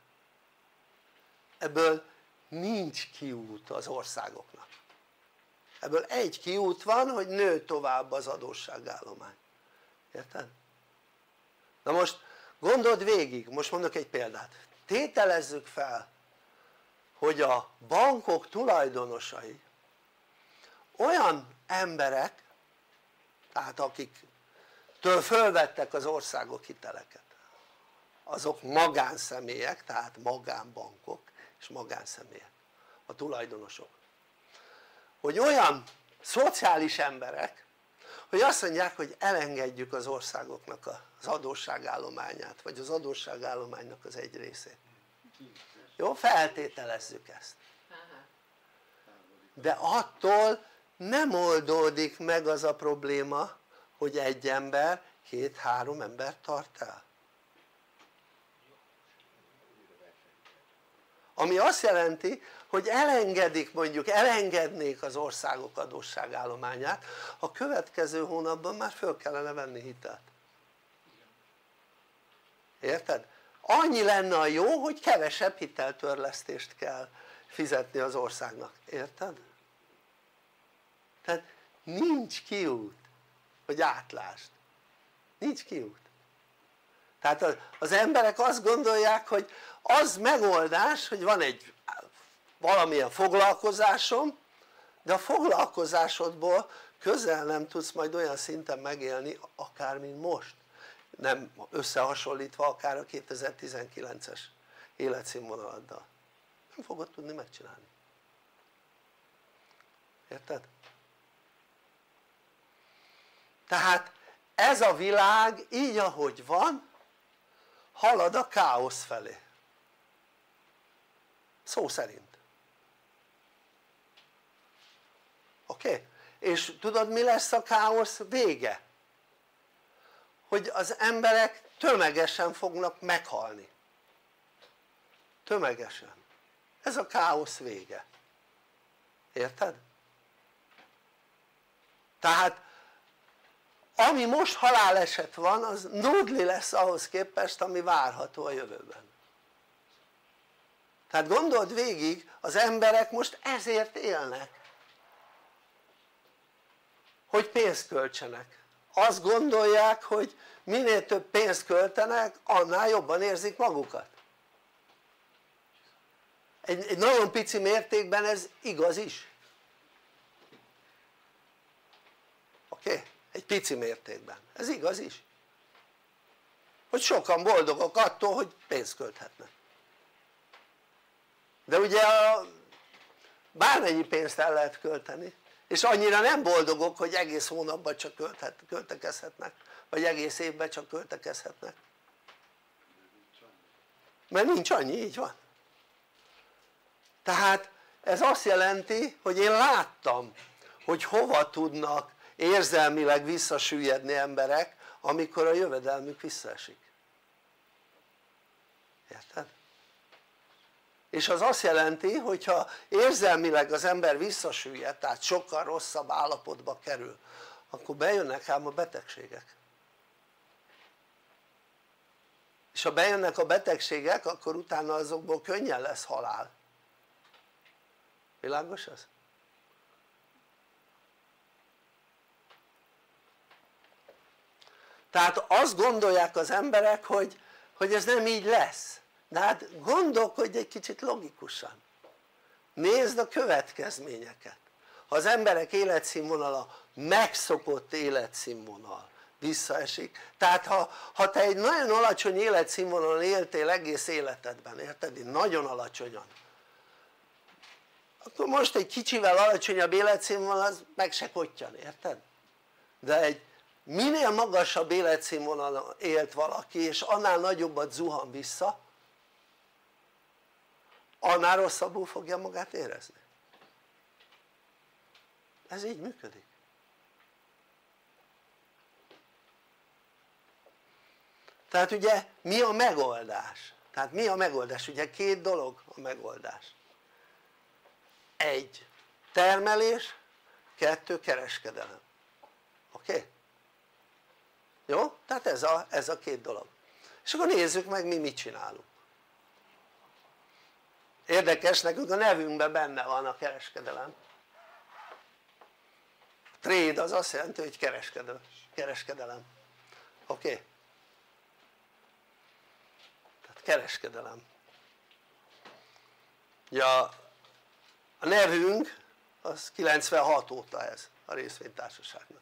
ebből nincs kiút az országoknak. Ebből egy kiút van, hogy nő tovább az adósságállomány. Érted? Na most gondold végig, most mondok egy példát. Tételezzük fel, hogy a bankok tulajdonosai olyan emberek, tehát akiktől fölvettek az országok hiteleket, azok magánszemélyek, tehát magánbankok és magánszemélyek, a tulajdonosok, hogy olyan szociális emberek, hogy azt mondják, hogy elengedjük az országoknak az adósságállományát, vagy az adósságállománynak az egy részét. Jó? Feltételezzük ezt. De attól nem oldódik meg az a probléma, hogy egy ember két-három embert tart el. Ami azt jelenti, hogy elengedik, mondjuk elengednék az országok adósságállományát, a következő hónapban már föl kellene venni hitelt. Érted? Annyi lenne a jó, hogy kevesebb hiteltörlesztést kell fizetni az országnak. Érted? Tehát nincs kiút, hogy átlásd. Nincs kiút. Tehát az emberek azt gondolják, hogy az megoldás, hogy van egy valamilyen foglalkozásom, de a foglalkozásodból közel nem tudsz majd olyan szinten megélni, akár mint most, nem összehasonlítva akár a kétezer-tizenkilences életszínvonaladdal. Nem fogod tudni megcsinálni. Érted? Tehát ez a világ így ahogy van halad a káosz felé, szó szerint. Oké? Okay? És tudod mi lesz a káosz vége? Hogy az emberek tömegesen fognak meghalni, tömegesen. Ez a káosz vége. Érted? Tehát ami most haláleset van, az nódli lesz ahhoz képest, ami várható a jövőben. Tehát gondold végig, az emberek most ezért élnek, hogy pénzt költsenek. Azt gondolják, hogy minél több pénzt költenek, annál jobban érzik magukat. Egy, egy nagyon pici mértékben ez igaz is. Oké? Okay? Egy pici mértékben. Ez igaz is. Hogy sokan boldogok attól, hogy pénzt költhetnek. De ugye a, bármennyi pénzt el lehet költeni, és annyira nem boldogok, hogy egész hónapban csak költhet, költekezhetnek, vagy egész évben csak költekezhetnek. Mert nincs annyi, így van. Tehát ez azt jelenti, hogy én láttam, hogy hova tudnak érzelmileg visszasüllyedni emberek, amikor a jövedelmük visszaesik. Érted? És az azt jelenti, hogyha érzelmileg az ember visszasüllyed, tehát sokkal rosszabb állapotba kerül, akkor bejönnek ám a betegségek. És ha bejönnek a betegségek, akkor utána azokból könnyen lesz halál. Világos ez? Tehát azt gondolják az emberek, hogy, hogy ez nem így lesz. De hát gondolkodj egy kicsit logikusan. Nézd a következményeket. Ha az emberek életszínvonala megszokott életszínvonal visszaesik, tehát ha, ha te egy nagyon alacsony életszínvonalon éltél egész életedben, érted? Nagyon alacsonyan, akkor most egy kicsivel alacsonyabb életszínvonal az meg se kottyan, érted? De egy minél magasabb életszínvonalon élt valaki és annál nagyobbat zuhan vissza, annál rosszabbul fogja magát érezni. Ez így működik. Tehát ugye mi a megoldás? Tehát mi a megoldás? Ugye két dolog a megoldás. Egy, termelés, kettő, kereskedelem. Oké? Okay? Jó? Tehát ez a, ez a két dolog. És akkor nézzük meg, mi mit csinálunk. Érdekes, nekünk a nevünkben benne van a kereskedelem. A trade az azt jelenti, hogy kereskedő, kereskedelem. Oké? Okay? Tehát kereskedelem. Ja, a nevünk az kilencvenhat óta ez a részvénytársaságnak.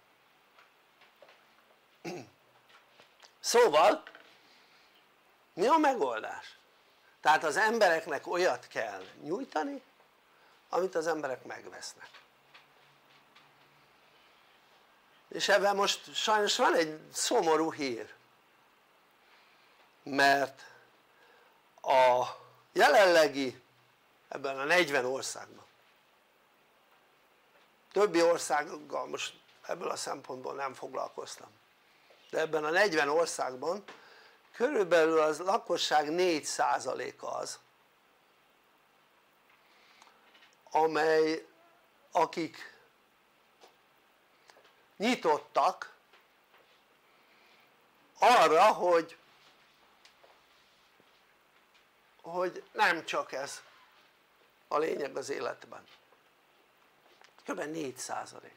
Szóval mi a megoldás? Tehát az embereknek olyat kell nyújtani, amit az emberek megvesznek. És ebben most sajnos van egy szomorú hír, mert a jelenlegi, ebben a negyven országban, többi országgal most ebből a szempontból nem foglalkoztam, de ebben a negyven országban körülbelül az lakosság négy százaléka az, amely, akik nyitottak arra, hogy hogy nem csak ez a lényeg az életben. Kb. négy százalék.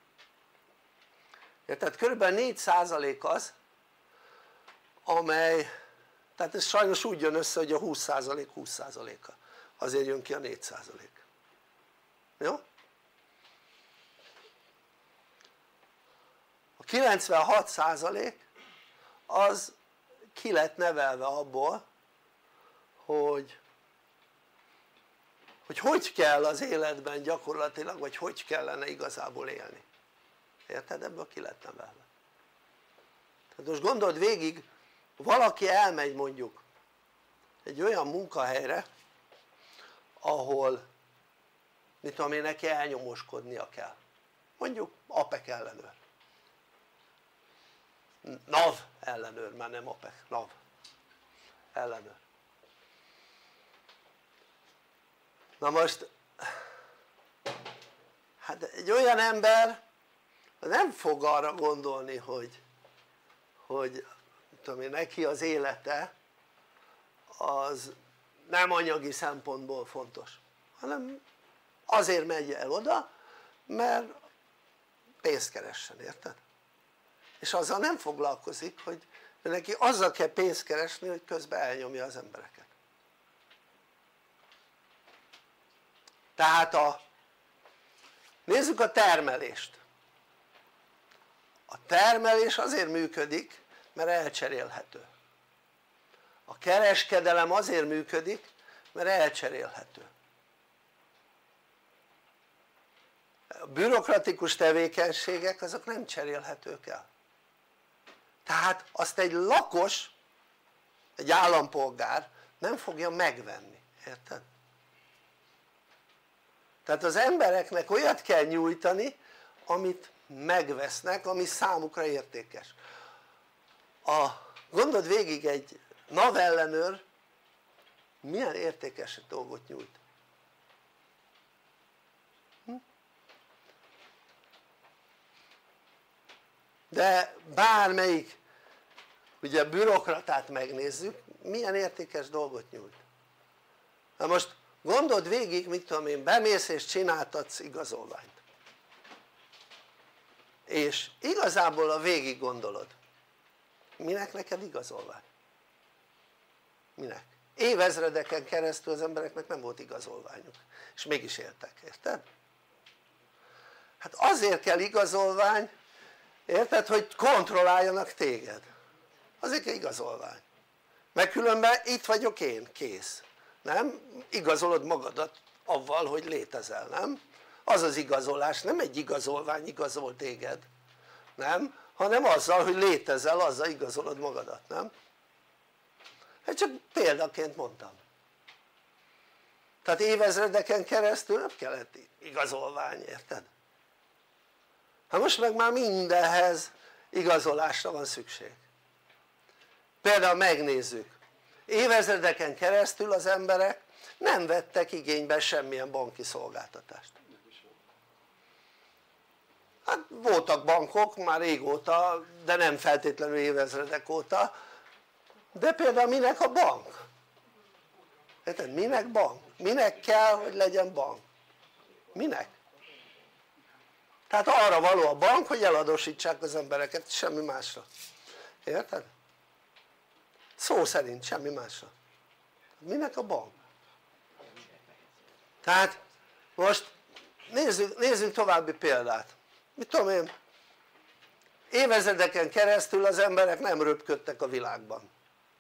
Tehát kb. négy százalék az, amely, tehát ez sajnos úgy jön össze, hogy a húsz százalék húsz százaléka, azért jön ki a négy százalék. Jó? A kilencvenhat százalék az ki lett nevelve abból, hogy hogy hogy kell az életben gyakorlatilag, vagy hogy kellene igazából élni. Érted? Ebből ki lett nevelve. Tehát most gondold végig, valaki elmegy mondjuk egy olyan munkahelyre, ahol mit tudom én, neki elnyomoskodnia kell, mondjuk APEC ellenőr, NAV ellenőr, már nem APEC, NAV ellenőr. Na most hát egy olyan ember nem fog arra gondolni, hogy hogy tudom én, neki az élete az nem anyagi szempontból fontos, hanem azért megy el oda, mert pénzt keressen, érted? És azzal nem foglalkozik, hogy neki azzal kell pénzt keresni, hogy közben elnyomja az embereket. Tehát a, nézzük a termelést. A termelés azért működik, mert elcserélhető. A kereskedelem azért működik, mert elcserélhető. A bürokratikus tevékenységek azok nem cserélhetők el. Tehát azt egy lakos, egy állampolgár nem fogja megvenni, érted? Tehát az embereknek olyat kell nyújtani, amit megvesznek, ami számukra értékes. A, gondold végig, egy NAV ellenőr milyen értékes dolgot nyújt. Hm? De bármelyik ugye bürokratát megnézzük, milyen értékes dolgot nyújt. Na most gondold végig, mit tudom én, bemész és csináltatsz igazolványt, és igazából a végig gondolod, minek neked igazolvány? Minek? Évezredeken keresztül az embereknek nem volt igazolványuk, és mégis éltek, érted? Hát azért kell igazolvány, érted, hogy kontrolláljanak téged, azért kell igazolvány, mert különben itt vagyok én, kész, nem? Igazolod magadat avval, hogy létezel, nem? Az az igazolás, nem egy igazolvány igazol téged, nem? Hanem azzal, hogy létezel, azzal igazolod magadat, nem? Hát csak példaként mondtam. Tehát évezredeken keresztül nem kellett igazolvány, érted? Hát most meg már mindenhez igazolásra van szükség. például megnézzük, évezredeken keresztül az emberek nem vettek igénybe semmilyen banki szolgáltatást. Hát voltak bankok már régóta, de nem feltétlenül évezredek óta, de például minek a bank? Érted? Minek bank? Minek kell hogy legyen bank? Minek? Tehát arra való a bank hogy eladósítsák az embereket, semmi másra, érted? Szó szerint semmi másra. Minek a bank? Tehát most nézzük, nézzük további példát. Mit tudom én, évezredeken keresztül az emberek nem röpködtek a világban,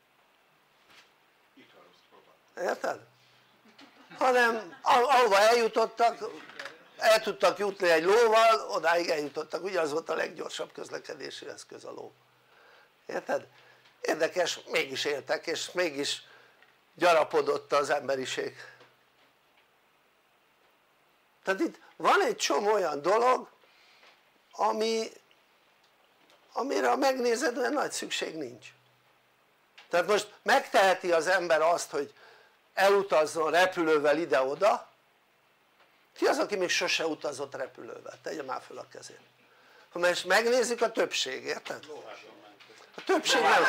érted? hanem ahova eljutottak, el tudtak jutni egy lóval, odáig eljutottak, ugye az volt a leggyorsabb közlekedési eszköz a ló, érted? Érdekes, mégis éltek és mégis gyarapodott az emberiség. Tehát itt van egy csomó olyan dolog ami, amire megnézed olyan nagy szükség nincs. Tehát most megteheti az ember azt hogy elutazzon repülővel ide-oda. Ki az aki még sose utazott repülővel? Tegye már fel a kezét. Ha most megnézzük a többség, érted? A többség nem.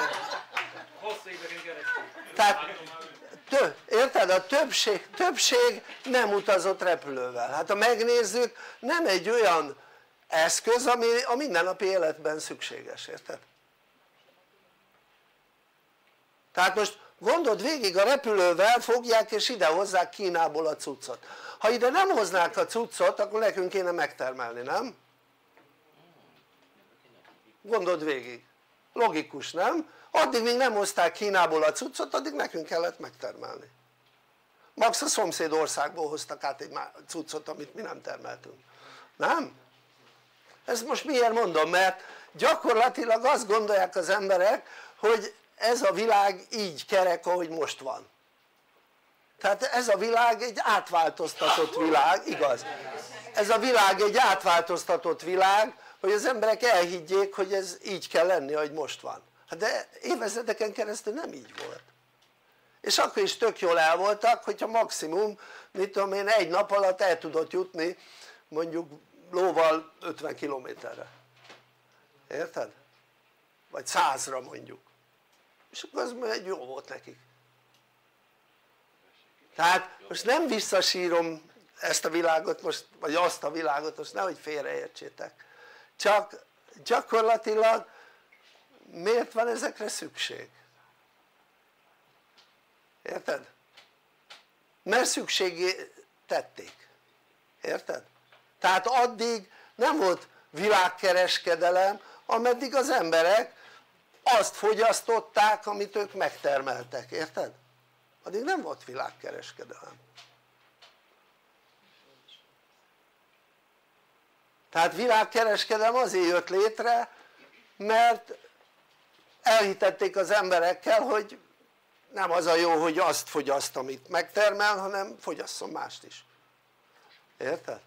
Tehát tö, érted? A többség, többség nem utazott repülővel. Hát ha megnézzük, nem egy olyan eszköz ami a mindennapi életben szükséges, érted? Tehát most gondold végig, a repülővel fogják és ide hozzák Kínából a cuccot. Ha ide nem hoznák a cuccot akkor nekünk kéne megtermelni, nem? Gondold végig, logikus, nem? Addig még nem hozták Kínából a cuccot, addig nekünk kellett megtermelni. Max a szomszéd országból hoztak át egy cuccot amit mi nem termeltünk, nem? Ezt most miért mondom? Mert gyakorlatilag azt gondolják az emberek hogy ez a világ így kerek ahogy most van. Tehát ez a világ egy átváltoztatott világ, igaz? Ez a világ egy átváltoztatott világ hogy az emberek elhiggyék hogy ez így kell lenni ahogy most van. Hát de évezredeken keresztül nem így volt. És akkor is tök jól el voltak hogyha maximum mit tudom én egy nap alatt el tudott jutni mondjuk lóval ötven kilométerre, érted? vagy százra mondjuk, és akkor az egy jó volt nekik. Tehát most nem visszasírom ezt a világot most, vagy azt a világot most nehogy félreértsétek, csak gyakorlatilag miért van ezekre szükség? Érted? mert szükségé tették, érted? tehát addig nem volt világkereskedelem ameddig az emberek azt fogyasztották amit ők megtermeltek, érted? addig nem volt világkereskedelem. Tehát világkereskedelem azért jött létre mert elhitették az emberekkel hogy nem az a jó hogy azt fogyaszt amit megtermel hanem fogyasszon mást is, érted?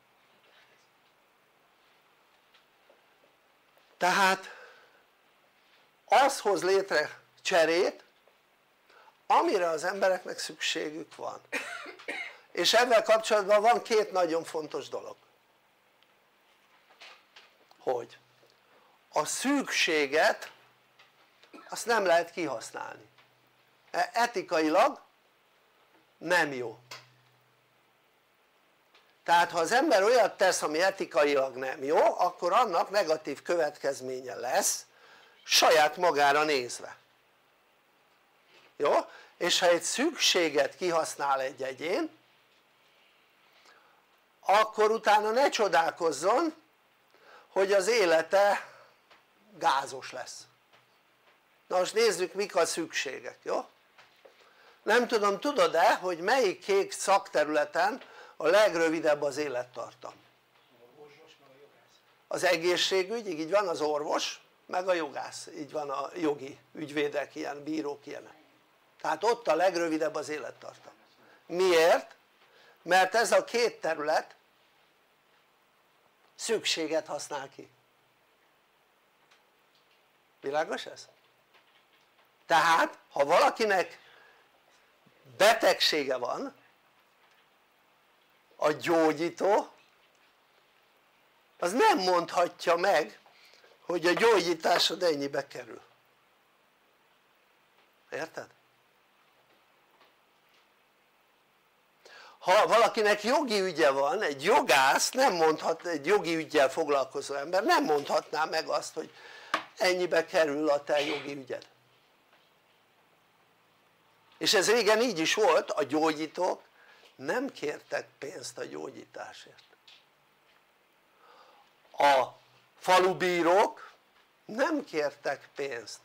tehát az hoz létre cserét amire az embereknek szükségük van, és ezzel kapcsolatban van két nagyon fontos dolog, hogy a szükséget azt nem lehet kihasználni, etikailag nem jó. Tehát ha az ember olyat tesz ami etikailag nem jó akkor annak negatív következménye lesz saját magára nézve, jó? és ha egy szükséget kihasznál egy egyén akkor utána ne csodálkozzon hogy az élete gázos lesz. Na most nézzük mik a szükségek, jó? nem tudom tudod-e hogy melyik kék szakterületen a legrövidebb az élettartam? az egészségügy, így van, az orvos meg a jogász, így van, a jogi ügyvédek ilyen, bírók ilyenek, tehát ott a legrövidebb az élettartam. Miért? mert ez a két terület szükséget használ ki. Világos ez? Tehát ha valakinek betegsége van, a gyógyító az nem mondhatja meg, hogy a gyógyításod ennyibe kerül. Érted? Ha valakinek jogi ügye van, egy jogász nem mondhat, egy jogi üggyel foglalkozó ember nem mondhatná meg azt, hogy ennyibe kerül a te jogi ügyed. És ez régen így is volt, a gyógyítók nem kértek pénzt a gyógyításért. A falubírók nem kértek pénzt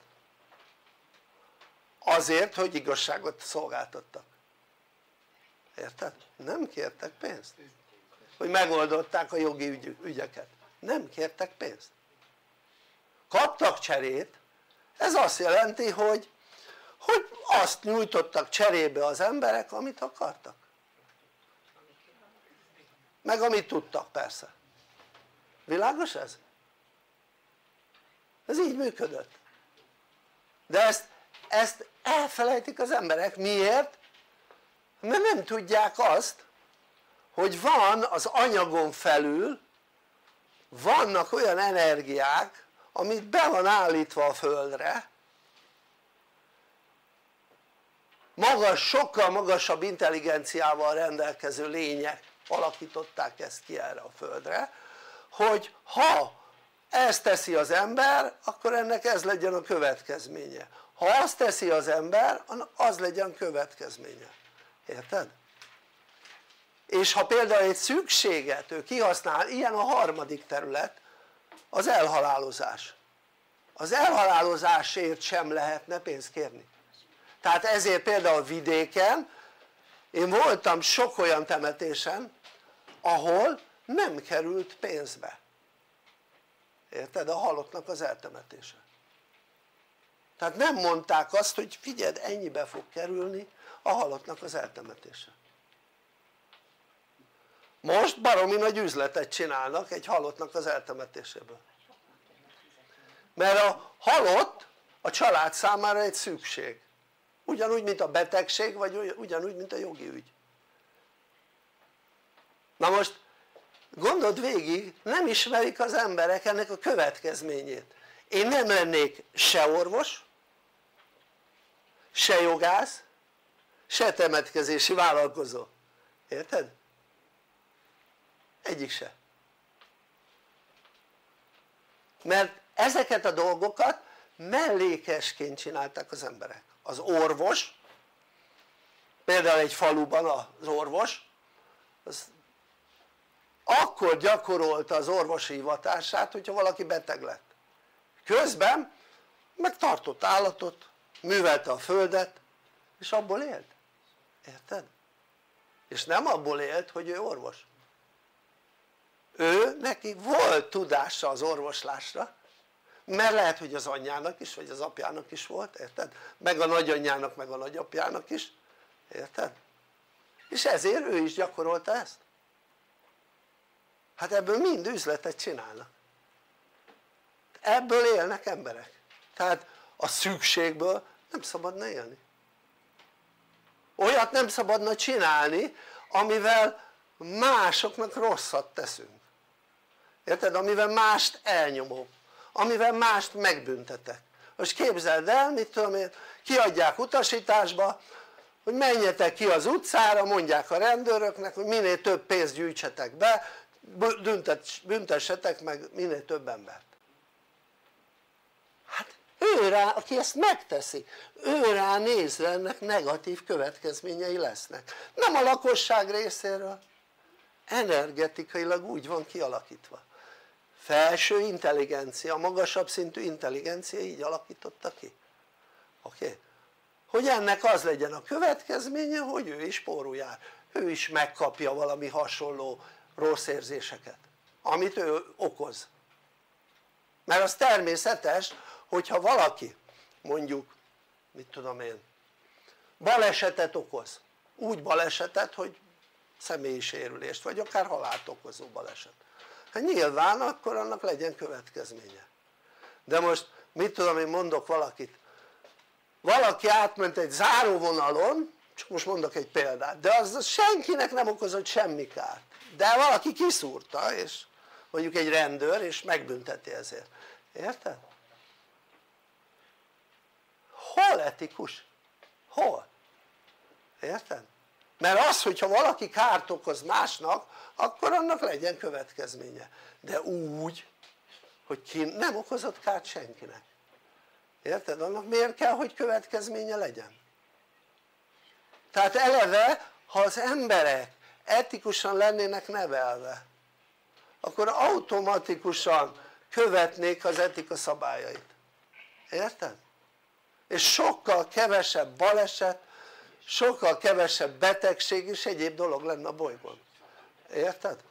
azért, hogy igazságot szolgáltattak. Érted? Nem kértek pénzt, hogy megoldották a jogi ügy, ügyeket. Nem kértek pénzt. Kaptak cserét, ez azt jelenti, hogy, hogy azt nyújtottak cserébe az emberek, amit akartak. Meg amit tudtak persze. Világos ez? Ez így működött. De ezt, ezt elfelejtik az emberek. Miért? Mert nem tudják azt, hogy van az anyagon felül, vannak olyan energiák, amit be van állítva a földre, magas, sokkal magasabb intelligenciával rendelkező lények alakították ezt ki erre a földre, hogy ha ezt teszi az ember, akkor ennek ez legyen a következménye. Ha azt teszi az ember, az legyen következménye. Érted? És ha például egy szükséget ő kihasznál, ilyen a harmadik terület, az elhalálozás. Az elhalálozásért sem lehetne pénzt kérni. Tehát ezért például vidéken, én voltam sok olyan temetésen, ahol nem került pénzbe. Érted? A halottnak az eltemetése. Tehát nem mondták azt, hogy figyeld, ennyibe fog kerülni a halottnak az eltemetése. Most baromi nagy üzletet csinálnak egy halottnak az eltemetéséből. Mert a halott a család számára egy szükség. Ugyanúgy, mint a betegség, vagy ugyanúgy, mint a jogi ügy. Na most gondold végig, nem ismerik az emberek ennek a következményét. Én nem lennék se orvos, se jogász, se temetkezési vállalkozó. Érted? Egyik se. Mert ezeket a dolgokat mellékesként csinálták az emberek. Az orvos, például egy faluban az orvos, az akkor gyakorolta az orvosi hivatását, hogyha valaki beteg lett. Közben meg tartott állatot, művelte a földet, és abból élt. Érted? És nem abból élt, hogy ő orvos. Ő, neki volt tudása az orvoslásra, mert lehet, hogy az anyjának is, vagy az apjának is volt, érted? Meg a nagyanyjának, meg a nagyapjának is, érted? És ezért ő is gyakorolta ezt. Hát ebből mind üzletet csinálnak. Ebből élnek emberek. Tehát a szükségből nem szabadna élni. Olyat nem szabadna csinálni, amivel másoknak rosszat teszünk. Érted? Amivel mást elnyomok, amivel mást megbüntetek. Most képzeld el, mit tudom én, kiadják utasításba, hogy menjetek ki az utcára, mondják a rendőröknek, hogy minél több pénzt gyűjtsetek be, büntessetek meg minél több embert. Hát ő rá, aki ezt megteszi, ő rá nézve ennek negatív következményei lesznek. Nem a lakosság részéről, energetikailag úgy van kialakítva. Felső intelligencia, magasabb szintű intelligencia így alakította ki. Oké? Okay? Hogy ennek az legyen a következménye, hogy ő is pórul jár. Ő is megkapja valami hasonló rossz érzéseket, amit ő okoz. Mert az természetes, hogyha valaki mondjuk, mit tudom én, balesetet okoz, úgy balesetet, hogy személyi sérülést, vagy akár halált okozó baleset. Hát nyilván akkor annak legyen következménye. De most mit tudom én, mondok valakit, valaki átment egy záróvonalon, csak most mondok egy példát, de az senkinek nem okozott semmi kárt, de valaki kiszúrta, és mondjuk egy rendőr, és megbünteti ezért, érted? Hol etikus? Hol? Érted? Mert az, hogyha valaki kárt okoz másnak, akkor annak legyen következménye, de úgy, hogy ki nem okozott kárt senkinek, érted? Annak miért kell, hogy következménye legyen? Tehát eleve, ha az emberek etikusan lennének nevelve, akkor automatikusan követnék az etika szabályait, érted? És sokkal kevesebb baleset, sokkal kevesebb betegség és egyéb dolog lenne a bolygón, érted?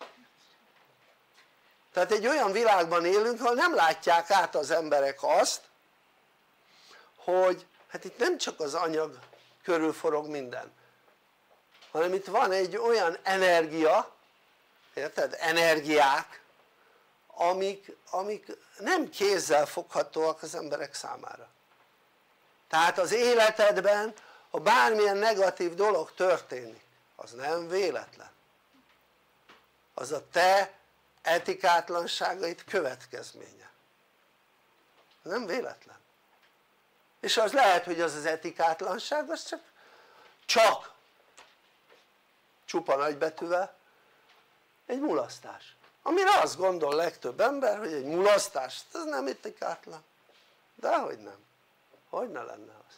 Tehát egy olyan világban élünk, ahol nem látják át az emberek azt, hogy hát itt nem csak az anyag körül forog minden, hanem itt van egy olyan energia, érted? Energiák, amik, amik nem kézzel foghatóak az emberek számára. Tehát az életedben, ha bármilyen negatív dolog történik, az nem véletlen, az a te etikátlanságaid következménye, nem véletlen. És az lehet, hogy az az etikátlanság, az csak csak csupa nagybetűvel egy mulasztás, amire azt gondol legtöbb ember, hogy egy mulasztás, ez nem etikátlan, dehogy nem, hogy ne lenne az.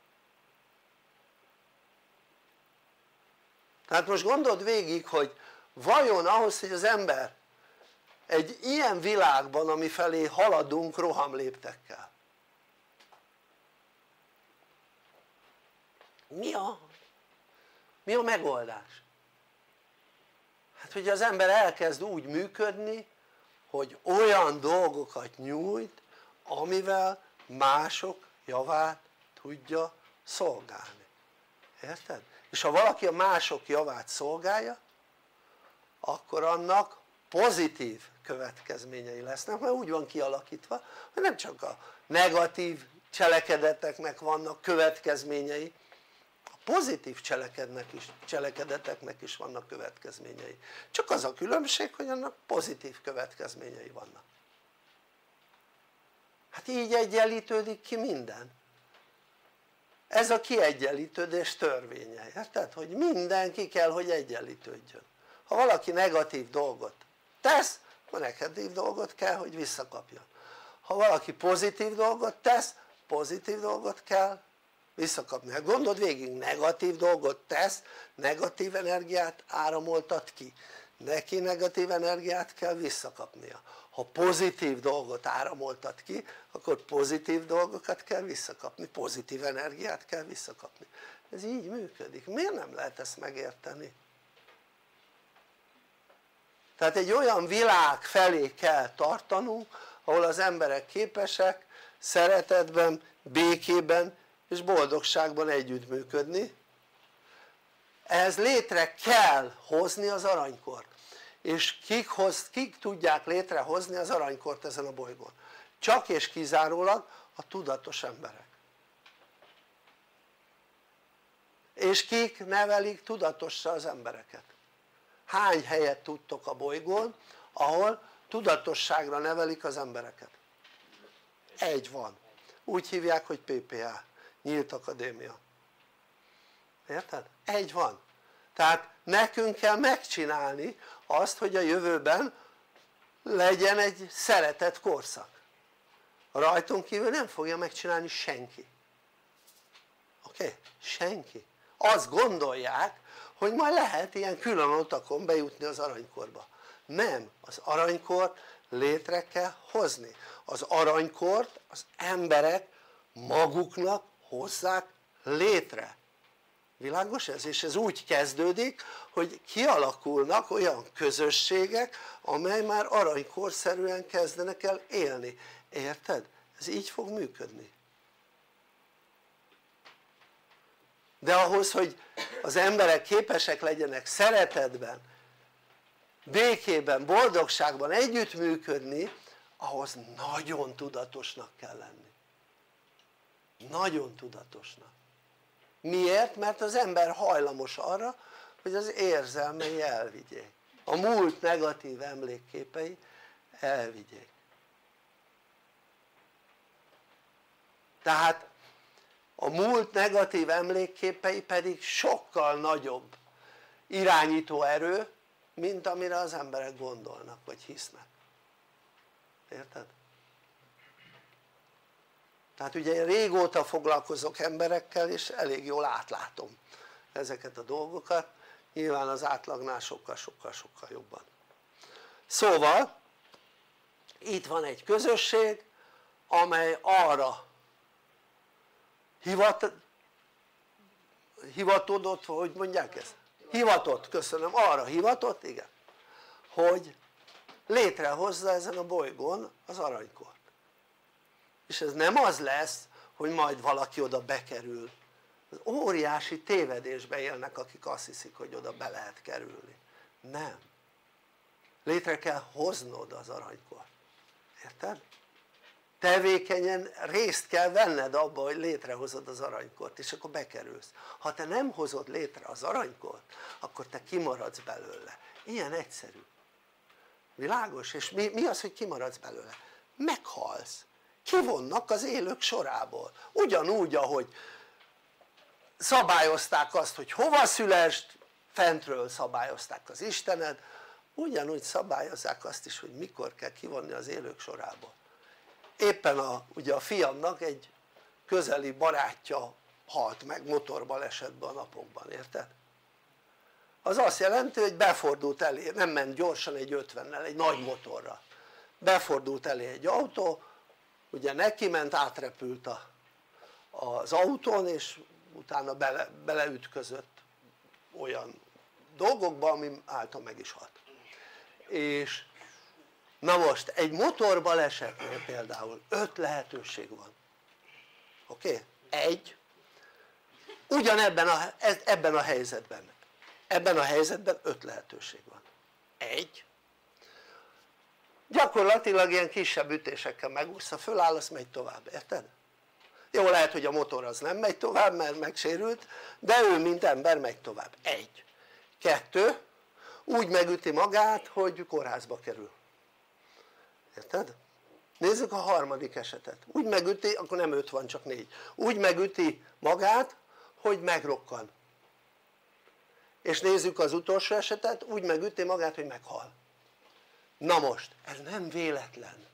Tehát most gondold végig, hogy vajon ahhoz, hogy az ember egy ilyen világban, ami felé haladunk rohamléptekkel, mi a, mi a megoldás? Hát hogy az ember elkezd úgy működni, hogy olyan dolgokat nyújt, amivel mások javát tudja szolgálni, érted? És ha valaki a mások javát szolgálja, akkor annak pozitív következményei lesznek, mert úgy van kialakítva, hogy nem csak a negatív cselekedeteknek vannak következményei, a pozitív cselekednek is, cselekedeteknek is vannak következményei, csak az a különbség, hogy annak pozitív következményei vannak. Hát így egyenlítődik ki minden, ez a kiegyenlítődés törvénye, érted? Hogy mindenki kell, hogy egyenlítődjön. Ha valaki negatív dolgot tesz, akkor negatív dolgot kell, hogy visszakapjon. Ha valaki pozitív dolgot tesz, pozitív dolgot kell visszakapni. Hát gondold végig, negatív dolgot tesz, negatív energiát áramoltat ki, neki negatív energiát kell visszakapnia. Ha pozitív dolgot áramoltat ki, akkor pozitív dolgokat kell visszakapni, pozitív energiát kell visszakapni. Ez így működik, miért nem lehet ezt megérteni? Tehát egy olyan világ felé kell tartanunk, ahol az emberek képesek szeretetben, békében és boldogságban együttműködni. Ehhez létre kell hozni az aranykort. És kik, hoz, kik tudják létrehozni az aranykort ezen a bolygón? Csak és kizárólag a tudatos emberek. És kik nevelik tudatossá az embereket? Hány helyet tudtok a bolygón, ahol tudatosságra nevelik az embereket? Egy van, úgy hívják, hogy pé pé á, Nyílt Akadémia, érted? Egy van. Tehát nekünk kell megcsinálni azt, hogy a jövőben legyen egy szeretett korszak. Rajtunk kívül nem fogja megcsinálni senki, oké? Okay? Senki. Azt gondolják, hogy majd lehet ilyen külön utakon bejutni az aranykorba. Nem, az aranykort létre kell hozni. Az aranykort az emberek maguknak hozzák létre. Világos ez? És ez úgy kezdődik, hogy kialakulnak olyan közösségek, amely már aranykorszerűen kezdenek el élni. Érted? Ez így fog működni. De ahhoz, hogy az emberek képesek legyenek szeretetben, békében, boldogságban együttműködni, ahhoz nagyon tudatosnak kell lenni. nagyon tudatosnak. Miért? Mert az ember hajlamos arra, hogy az érzelmei elvigyék, a múlt negatív emlékképei elvigyék. Tehát a múlt negatív emlékképei pedig sokkal nagyobb irányító erő, mint amire az emberek gondolnak vagy hisznek. Érted? Tehát ugye én régóta foglalkozok emberekkel és elég jól átlátom ezeket a dolgokat, nyilván az átlagnál sokkal-sokkal-sokkal jobban. Szóval itt van egy közösség amely arra hivat, hivatodott, hogy mondják ezt? Hivatott, köszönöm, arra hivatott, igen, hogy létrehozza ezen a bolygón az aranykort. És ez nem az lesz, hogy majd valaki oda bekerül. Az óriási tévedésbe élnek, akik azt hiszik, hogy oda be lehet kerülni. Nem. Létre kell hoznod az aranykort. Érted? Tevékenyen részt kell venned abba, hogy létrehozod az aranykort, és akkor bekerülsz. Ha te nem hozod létre az aranykort, akkor te kimaradsz belőle. Ilyen egyszerű. Világos? És mi, mi az, hogy kimaradsz belőle? Meghalsz. Kivonnak az élők sorából. Ugyanúgy, ahogy szabályozták azt, hogy hova szülest, fentről szabályozták az Istened, ugyanúgy szabályozzák azt is, hogy mikor kell kivonni az élők sorából. Éppen a, ugye a fiamnak egy közeli barátja halt meg motorbalesetben a napokban, érted? Az azt jelenti, hogy befordult elé, nem ment gyorsan egy ötvennel, egy nagy motorral, befordult elé egy autó, ugye neki ment, átrepült a, az autón és utána bele, beleütközött olyan dolgokba, ami által meg is halt. És na most egy motorbalesetnél például öt lehetőség van, oké? Okay? Egy, ugyanebben a, ebben a helyzetben, ebben a helyzetben öt lehetőség van. Egy, gyakorlatilag ilyen kisebb ütésekkel megúszza, fölállasz, megy tovább, érted? Jó, lehet, hogy a motor az nem megy tovább, mert megsérült, de ő mint ember megy tovább. Egy. Kettő, úgy megüti magát, hogy kórházba kerül. Érted? Nézzük a harmadik esetet. Úgy megüti, akkor nem öt van, csak négy. Úgy megüti magát, hogy megrokkan. És nézzük az utolsó esetet, úgy megüti magát, hogy meghal. Na most, ez nem véletlen.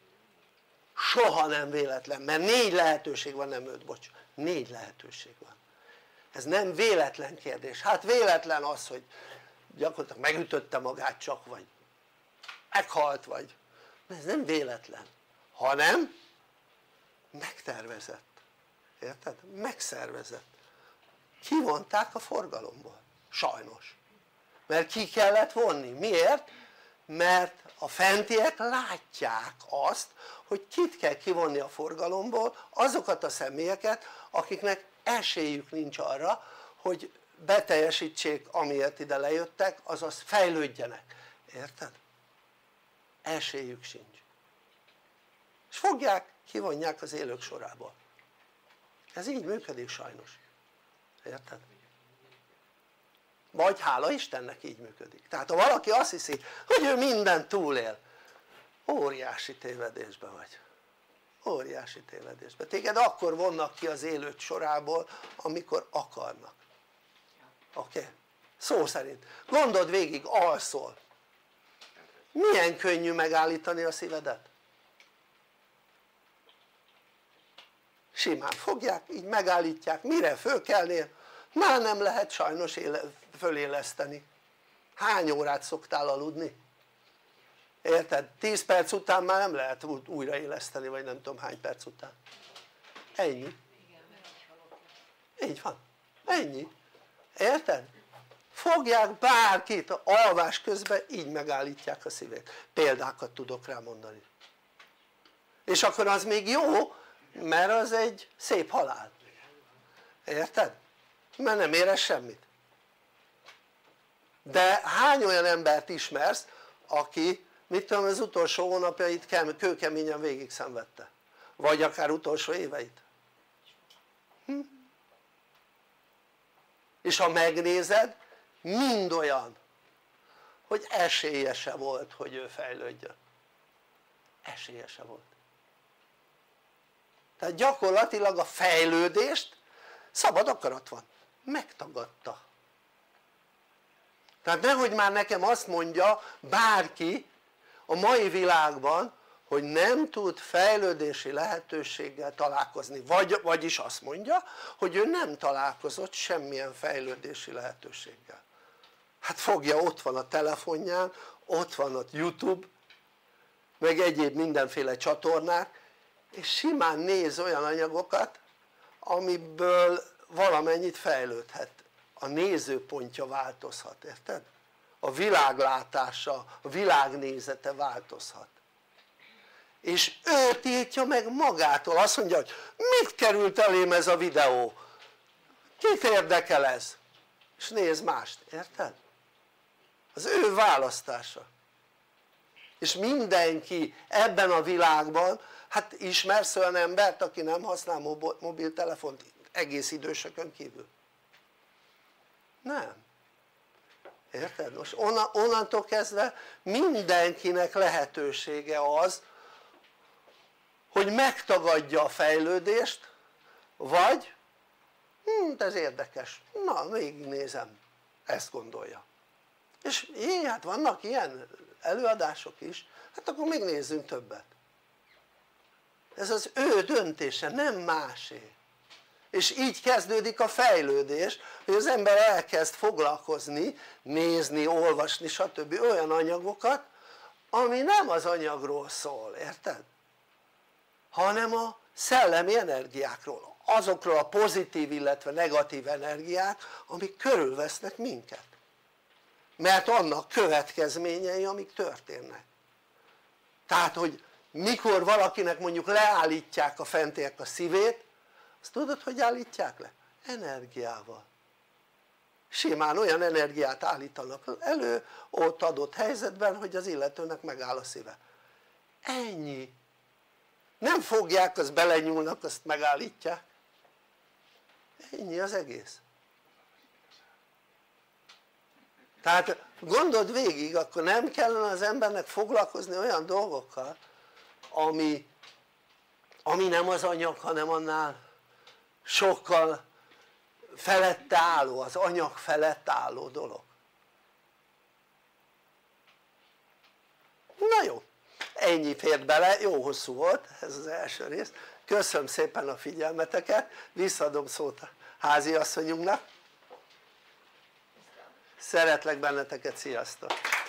Soha nem véletlen, mert négy lehetőség van, nem öt, bocs. Négy lehetőség van. Ez nem véletlen kérdés. Hát véletlen az, hogy gyakorlatilag megütötte magát csak, vagy meghalt, vagy. Ez nem véletlen, hanem megtervezett. Érted? Megszervezett. Kivonták a forgalomból. Sajnos. Mert ki kellett vonni. Miért? Mert a fentiek látják azt, hogy kit kell kivonni a forgalomból, azokat a személyeket, akiknek esélyük nincs arra, hogy beteljesítsék, amiért ide lejöttek, azaz fejlődjenek. Érted? Esélyük sincs. És fogják, kivonják az élők sorából. Ez így működik sajnos. Érted? Vagy hála Istennek így működik. Tehát ha valaki azt hiszi, hogy ő mindent túlél, óriási tévedésben vagy. Óriási tévedésben. Téged akkor vonnak ki az élők sorából, amikor akarnak. Oké? Okay? Szó szerint. Gondold végig, alszol. Milyen könnyű megállítani a szívedet? Simán fogják, így megállítják, mire fölkelnél, már nem lehet sajnos éle, föléleszteni. Hány órát szoktál aludni? Érted? tíz perc után már nem lehet újraéleszteni, vagy nem tudom hány perc után. Ennyi. Így van. Ennyi. Érted? Fogják bárkit alvás közben, így megállítják a szívét. Példákat tudok rá mondani. És akkor az még jó, mert az egy szép halál. Érted? Mert nem érez semmit. De hány olyan embert ismersz, aki, mit tudom, az utolsó hónapjait kőkeményen végig szenvedte? Vagy akár utolsó éveit? és ha megnézed, mind olyan, hogy esélye se volt, hogy ő fejlődjön. Esélye se volt. Tehát gyakorlatilag a fejlődést szabad akarat van, megtagadta. Tehát nehogy már nekem azt mondja bárki a mai világban, hogy nem tud fejlődési lehetőséggel találkozni, vagy, vagyis azt mondja, hogy ő nem találkozott semmilyen fejlődési lehetőséggel. Hát fogja, ott van a telefonján, ott van a YouTube, meg egyéb mindenféle csatornák, és simán néz olyan anyagokat, amiből valamennyit fejlődhet. A nézőpontja változhat, érted? A világlátása, a világnézete változhat. És ő tiltja meg magától, azt mondja, hogy mit került elém ez a videó? Kit érdekel ez? És néz mást, érted? Az ő választása. És mindenki ebben a világban, hát ismersz olyan embert, aki nem használ mobiltelefont egész idősökön kívül? Nem. Érted? Most onnantól kezdve mindenkinek lehetősége az, hogy megtagadja a fejlődést, vagy hm, ez érdekes, na végignézem, ezt gondolja. És így, hát vannak ilyen előadások is, hát akkor még nézzünk többet. Ez az ő döntése, nem másé. És így kezdődik a fejlődés, hogy az ember elkezd foglalkozni, nézni, olvasni, stb. Olyan anyagokat, ami nem az anyagról szól, érted? Hanem a szellemi energiákról, azokról a pozitív, illetve negatív energiák, amik körülvesznek minket. Mert annak következményei, amik történnek. Tehát, hogy mikor valakinek mondjuk leállítják a fentiek a szívét, azt tudod, hogy állítják le? Energiával. Simán olyan energiát állítanak elő ott adott helyzetben, hogy az illetőnek megáll a szíve. Ennyi. Nem fogják, azt belenyúlnak, azt megállítják. Ennyi az egész. Tehát gondold végig, akkor nem kellene az embernek foglalkozni olyan dolgokkal, ami, ami nem az anyag, hanem annál sokkal felette álló, az anyag felett álló dolog. Na jó, ennyi fért bele, jó hosszú volt ez az első rész. Köszönöm szépen a figyelmeteket, visszaadom szót a háziasszonyunknak. Szeretlek benneteket, sziasztok!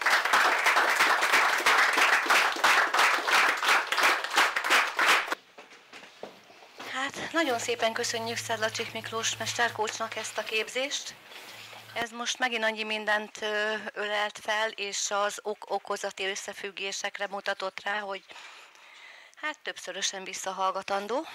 Hát nagyon szépen köszönjük Szedlacsik Miklós mesterkócsnak ezt a képzést. Ez most megint annyi mindent ölelt fel, és az ok-okozati összefüggésekre mutatott rá, hogy hát többszörösen visszahallgatandó.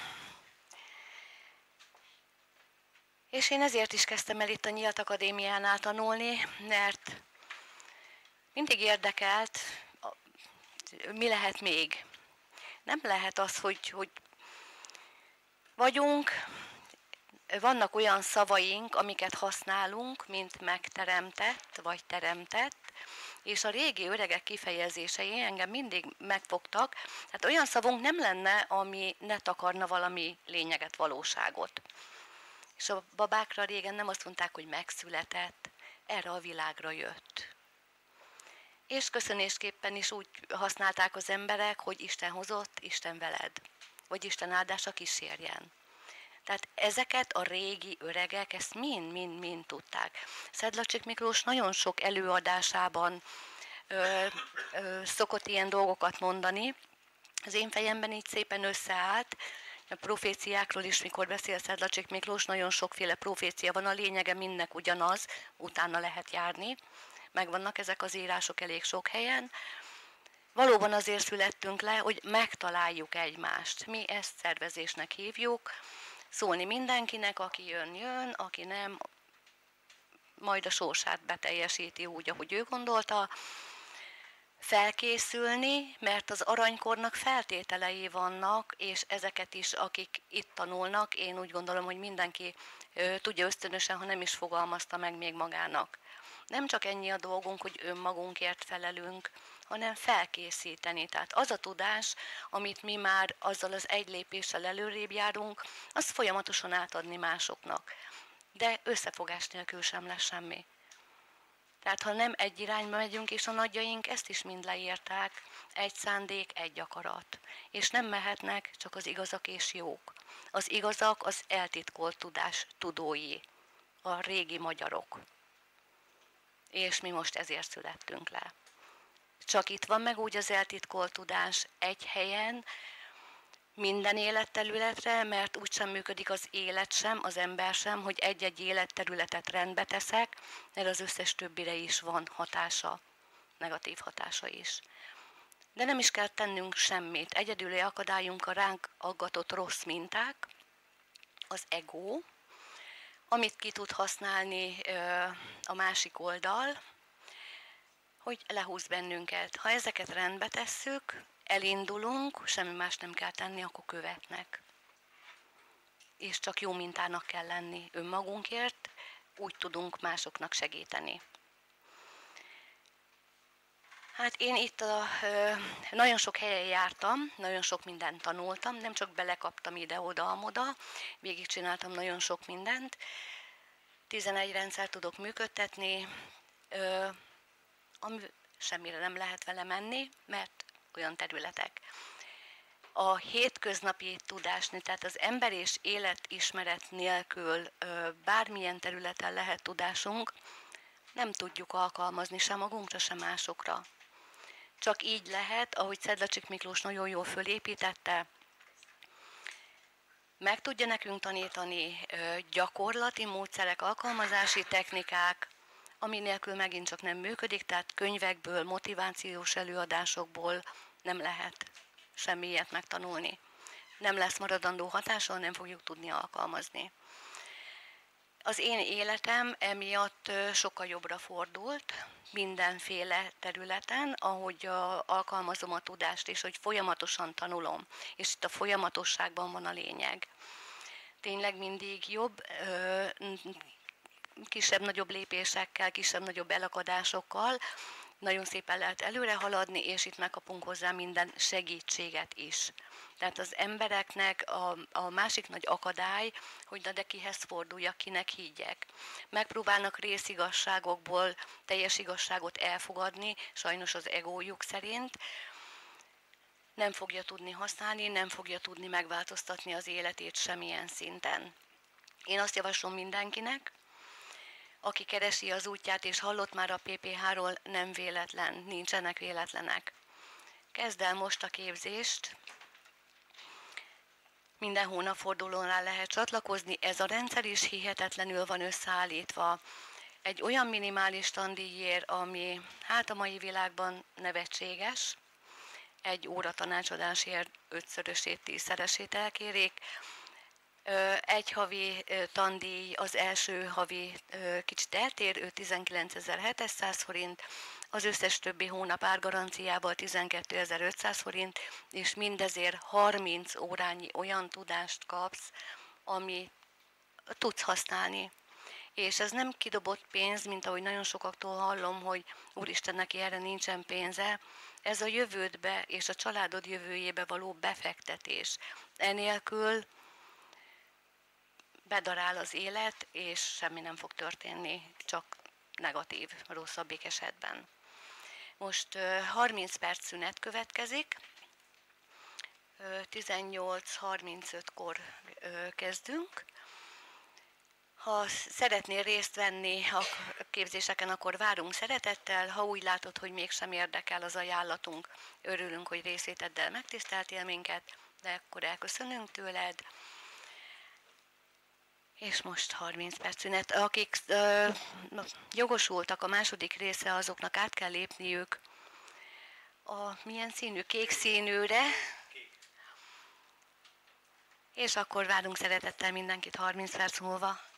És én ezért is kezdtem el itt a Nyílt Akadémiánál tanulni, mert mindig érdekelt, mi lehet még. Nem lehet az, hogy, hogy vagyunk, vannak olyan szavaink, amiket használunk, mint megteremtett, vagy teremtett, és a régi öregek kifejezései engem mindig megfogtak, tehát olyan szavunk nem lenne, ami ne takarna valami lényeget, valóságot. És a babákra régen nem azt mondták, hogy megszületett, erre a világra jött. És köszönésképpen is úgy használták az emberek, hogy Isten hozott, Isten veled, vagy Isten áldása kísérjen. Tehát ezeket a régi öregek, ezt mind-mind-mind tudták. Szedlacsik Miklós nagyon sok előadásában ö, ö, szokott ilyen dolgokat mondani. Az én fejemben így szépen összeállt. A proféciákról is, mikor beszél Szedlacsik Miklós, nagyon sokféle profécia van, a lényege mindnek ugyanaz, utána lehet járni. Megvannak ezek az írások elég sok helyen. Valóban azért születtünk le, hogy megtaláljuk egymást. Mi ezt szervezésnek hívjuk. Szólni mindenkinek, aki jön, jön, aki nem, majd a sorsát beteljesíti úgy, ahogy ő gondolta. Felkészülni, mert az aranykornak feltételei vannak, és ezeket is, akik itt tanulnak, én úgy gondolom, hogy mindenki tudja ösztönösen, ha nem is fogalmazta meg még magának. Nem csak ennyi a dolgunk, hogy önmagunkért felelünk, hanem felkészíteni. Tehát az a tudás, amit mi már azzal az egy lépéssel előrébb járunk, azt folyamatosan átadni másoknak. De összefogás nélkül sem lesz semmi. Tehát ha nem egy irányba megyünk, és a nagyjaink ezt is mind leírták, egy szándék, egy akarat. És nem mehetnek csak az igazak és jók. Az igazak az eltitkolt tudás tudói, a régi magyarok. És mi most ezért születtünk le. Csak itt van meg úgy az eltitkolt tudás egy helyen, minden életterületre, mert úgysem működik az élet sem, az ember sem, hogy egy-egy életterületet rendbe teszek, mert az összes többire is van hatása, negatív hatása is. De nem is kell tennünk semmit. Egyedüli akadályunk a ránk aggatott rossz minták, az ego, amit ki tud használni a másik oldal, hogy lehúz bennünket. Ha ezeket rendbe tesszük, elindulunk, semmi más nem kell tenni, akkor követnek. És csak jó mintának kell lenni önmagunkért, úgy tudunk másoknak segíteni. Hát én itt a, ö, nagyon sok helyen jártam, nagyon sok mindent tanultam, nem csak belekaptam ide-oda-amoda, végigcsináltam nagyon sok mindent. tizenegy rendszer tudok működtetni, ö, ami semmire nem lehet vele menni, mert olyan területek. A hétköznapi tudásni, tehát az ember és életismeret nélkül ö, bármilyen területen lehet tudásunk, nem tudjuk alkalmazni sem magunkra, sem másokra. Csak így lehet, ahogy Szedlacsik Miklós nagyon jól fölépítette, meg tudja nekünk tanítani ö, gyakorlati módszerek, alkalmazási technikák, ami nélkül megint csak nem működik, tehát könyvekből, motivációs előadásokból nem lehet semmi ilyet megtanulni. Nem lesz maradandó hatással, nem fogjuk tudni alkalmazni. Az én életem emiatt sokkal jobbra fordult, mindenféle területen, ahogy alkalmazom a tudást, és hogy folyamatosan tanulom. És itt a folyamatosságban van a lényeg. Tényleg mindig jobb, kisebb-nagyobb lépésekkel, kisebb-nagyobb elakadásokkal nagyon szépen lehet előre haladni, és itt megkapunk hozzá minden segítséget is. Tehát az embereknek a, a másik nagy akadály, hogy na de kihez forduljak, kinek higgyek. Megpróbálnak részigazságokból teljes igazságot elfogadni, sajnos az egójuk szerint. Nem fogja tudni használni, nem fogja tudni megváltoztatni az életét semmilyen szinten. Én azt javaslom mindenkinek, aki keresi az útját, és hallott már a pé pé há-ról, nem véletlen, nincsenek véletlenek. Kezd el most a képzést, minden hónapfordulónál lehet csatlakozni, ez a rendszer is hihetetlenül van összeállítva. Egy olyan minimális tandíjért, ami hát a mai világban nevetséges, egy óra tanácsadásért ötszörösét, tízszeresét elkérik. Egy havi tandíj, az első havi kicsit eltér, ő tizenkilencezer-hétszáz forint, az összes többi hónap árgaranciával tizenkétezer-ötszáz forint, és mindezért harminc órányi olyan tudást kapsz, ami tudsz használni. És ez nem kidobott pénz, mint ahogy nagyon sokaktól hallom, hogy úristen, neki erre nincsen pénze. Ez a jövődbe és a családod jövőjébe való befektetés. Enélkül bedarál az élet, és semmi nem fog történni, csak negatív, rosszabbik esetben. Most harminc perc szünet következik, tizennyolc harmincötkor kezdünk. Ha szeretnél részt venni a képzéseken, akkor várunk szeretettel. Ha úgy látod, hogy mégsem érdekel az ajánlatunk, örülünk, hogy részvéteddel megtiszteltél minket, de akkor elköszönünk tőled. És most harminc perc szünet. Akik ö, jogosultak a második része, azoknak át kell lépniük a milyen színű, kék színűre. És akkor várunk szeretettel mindenkit harminc perc múlva.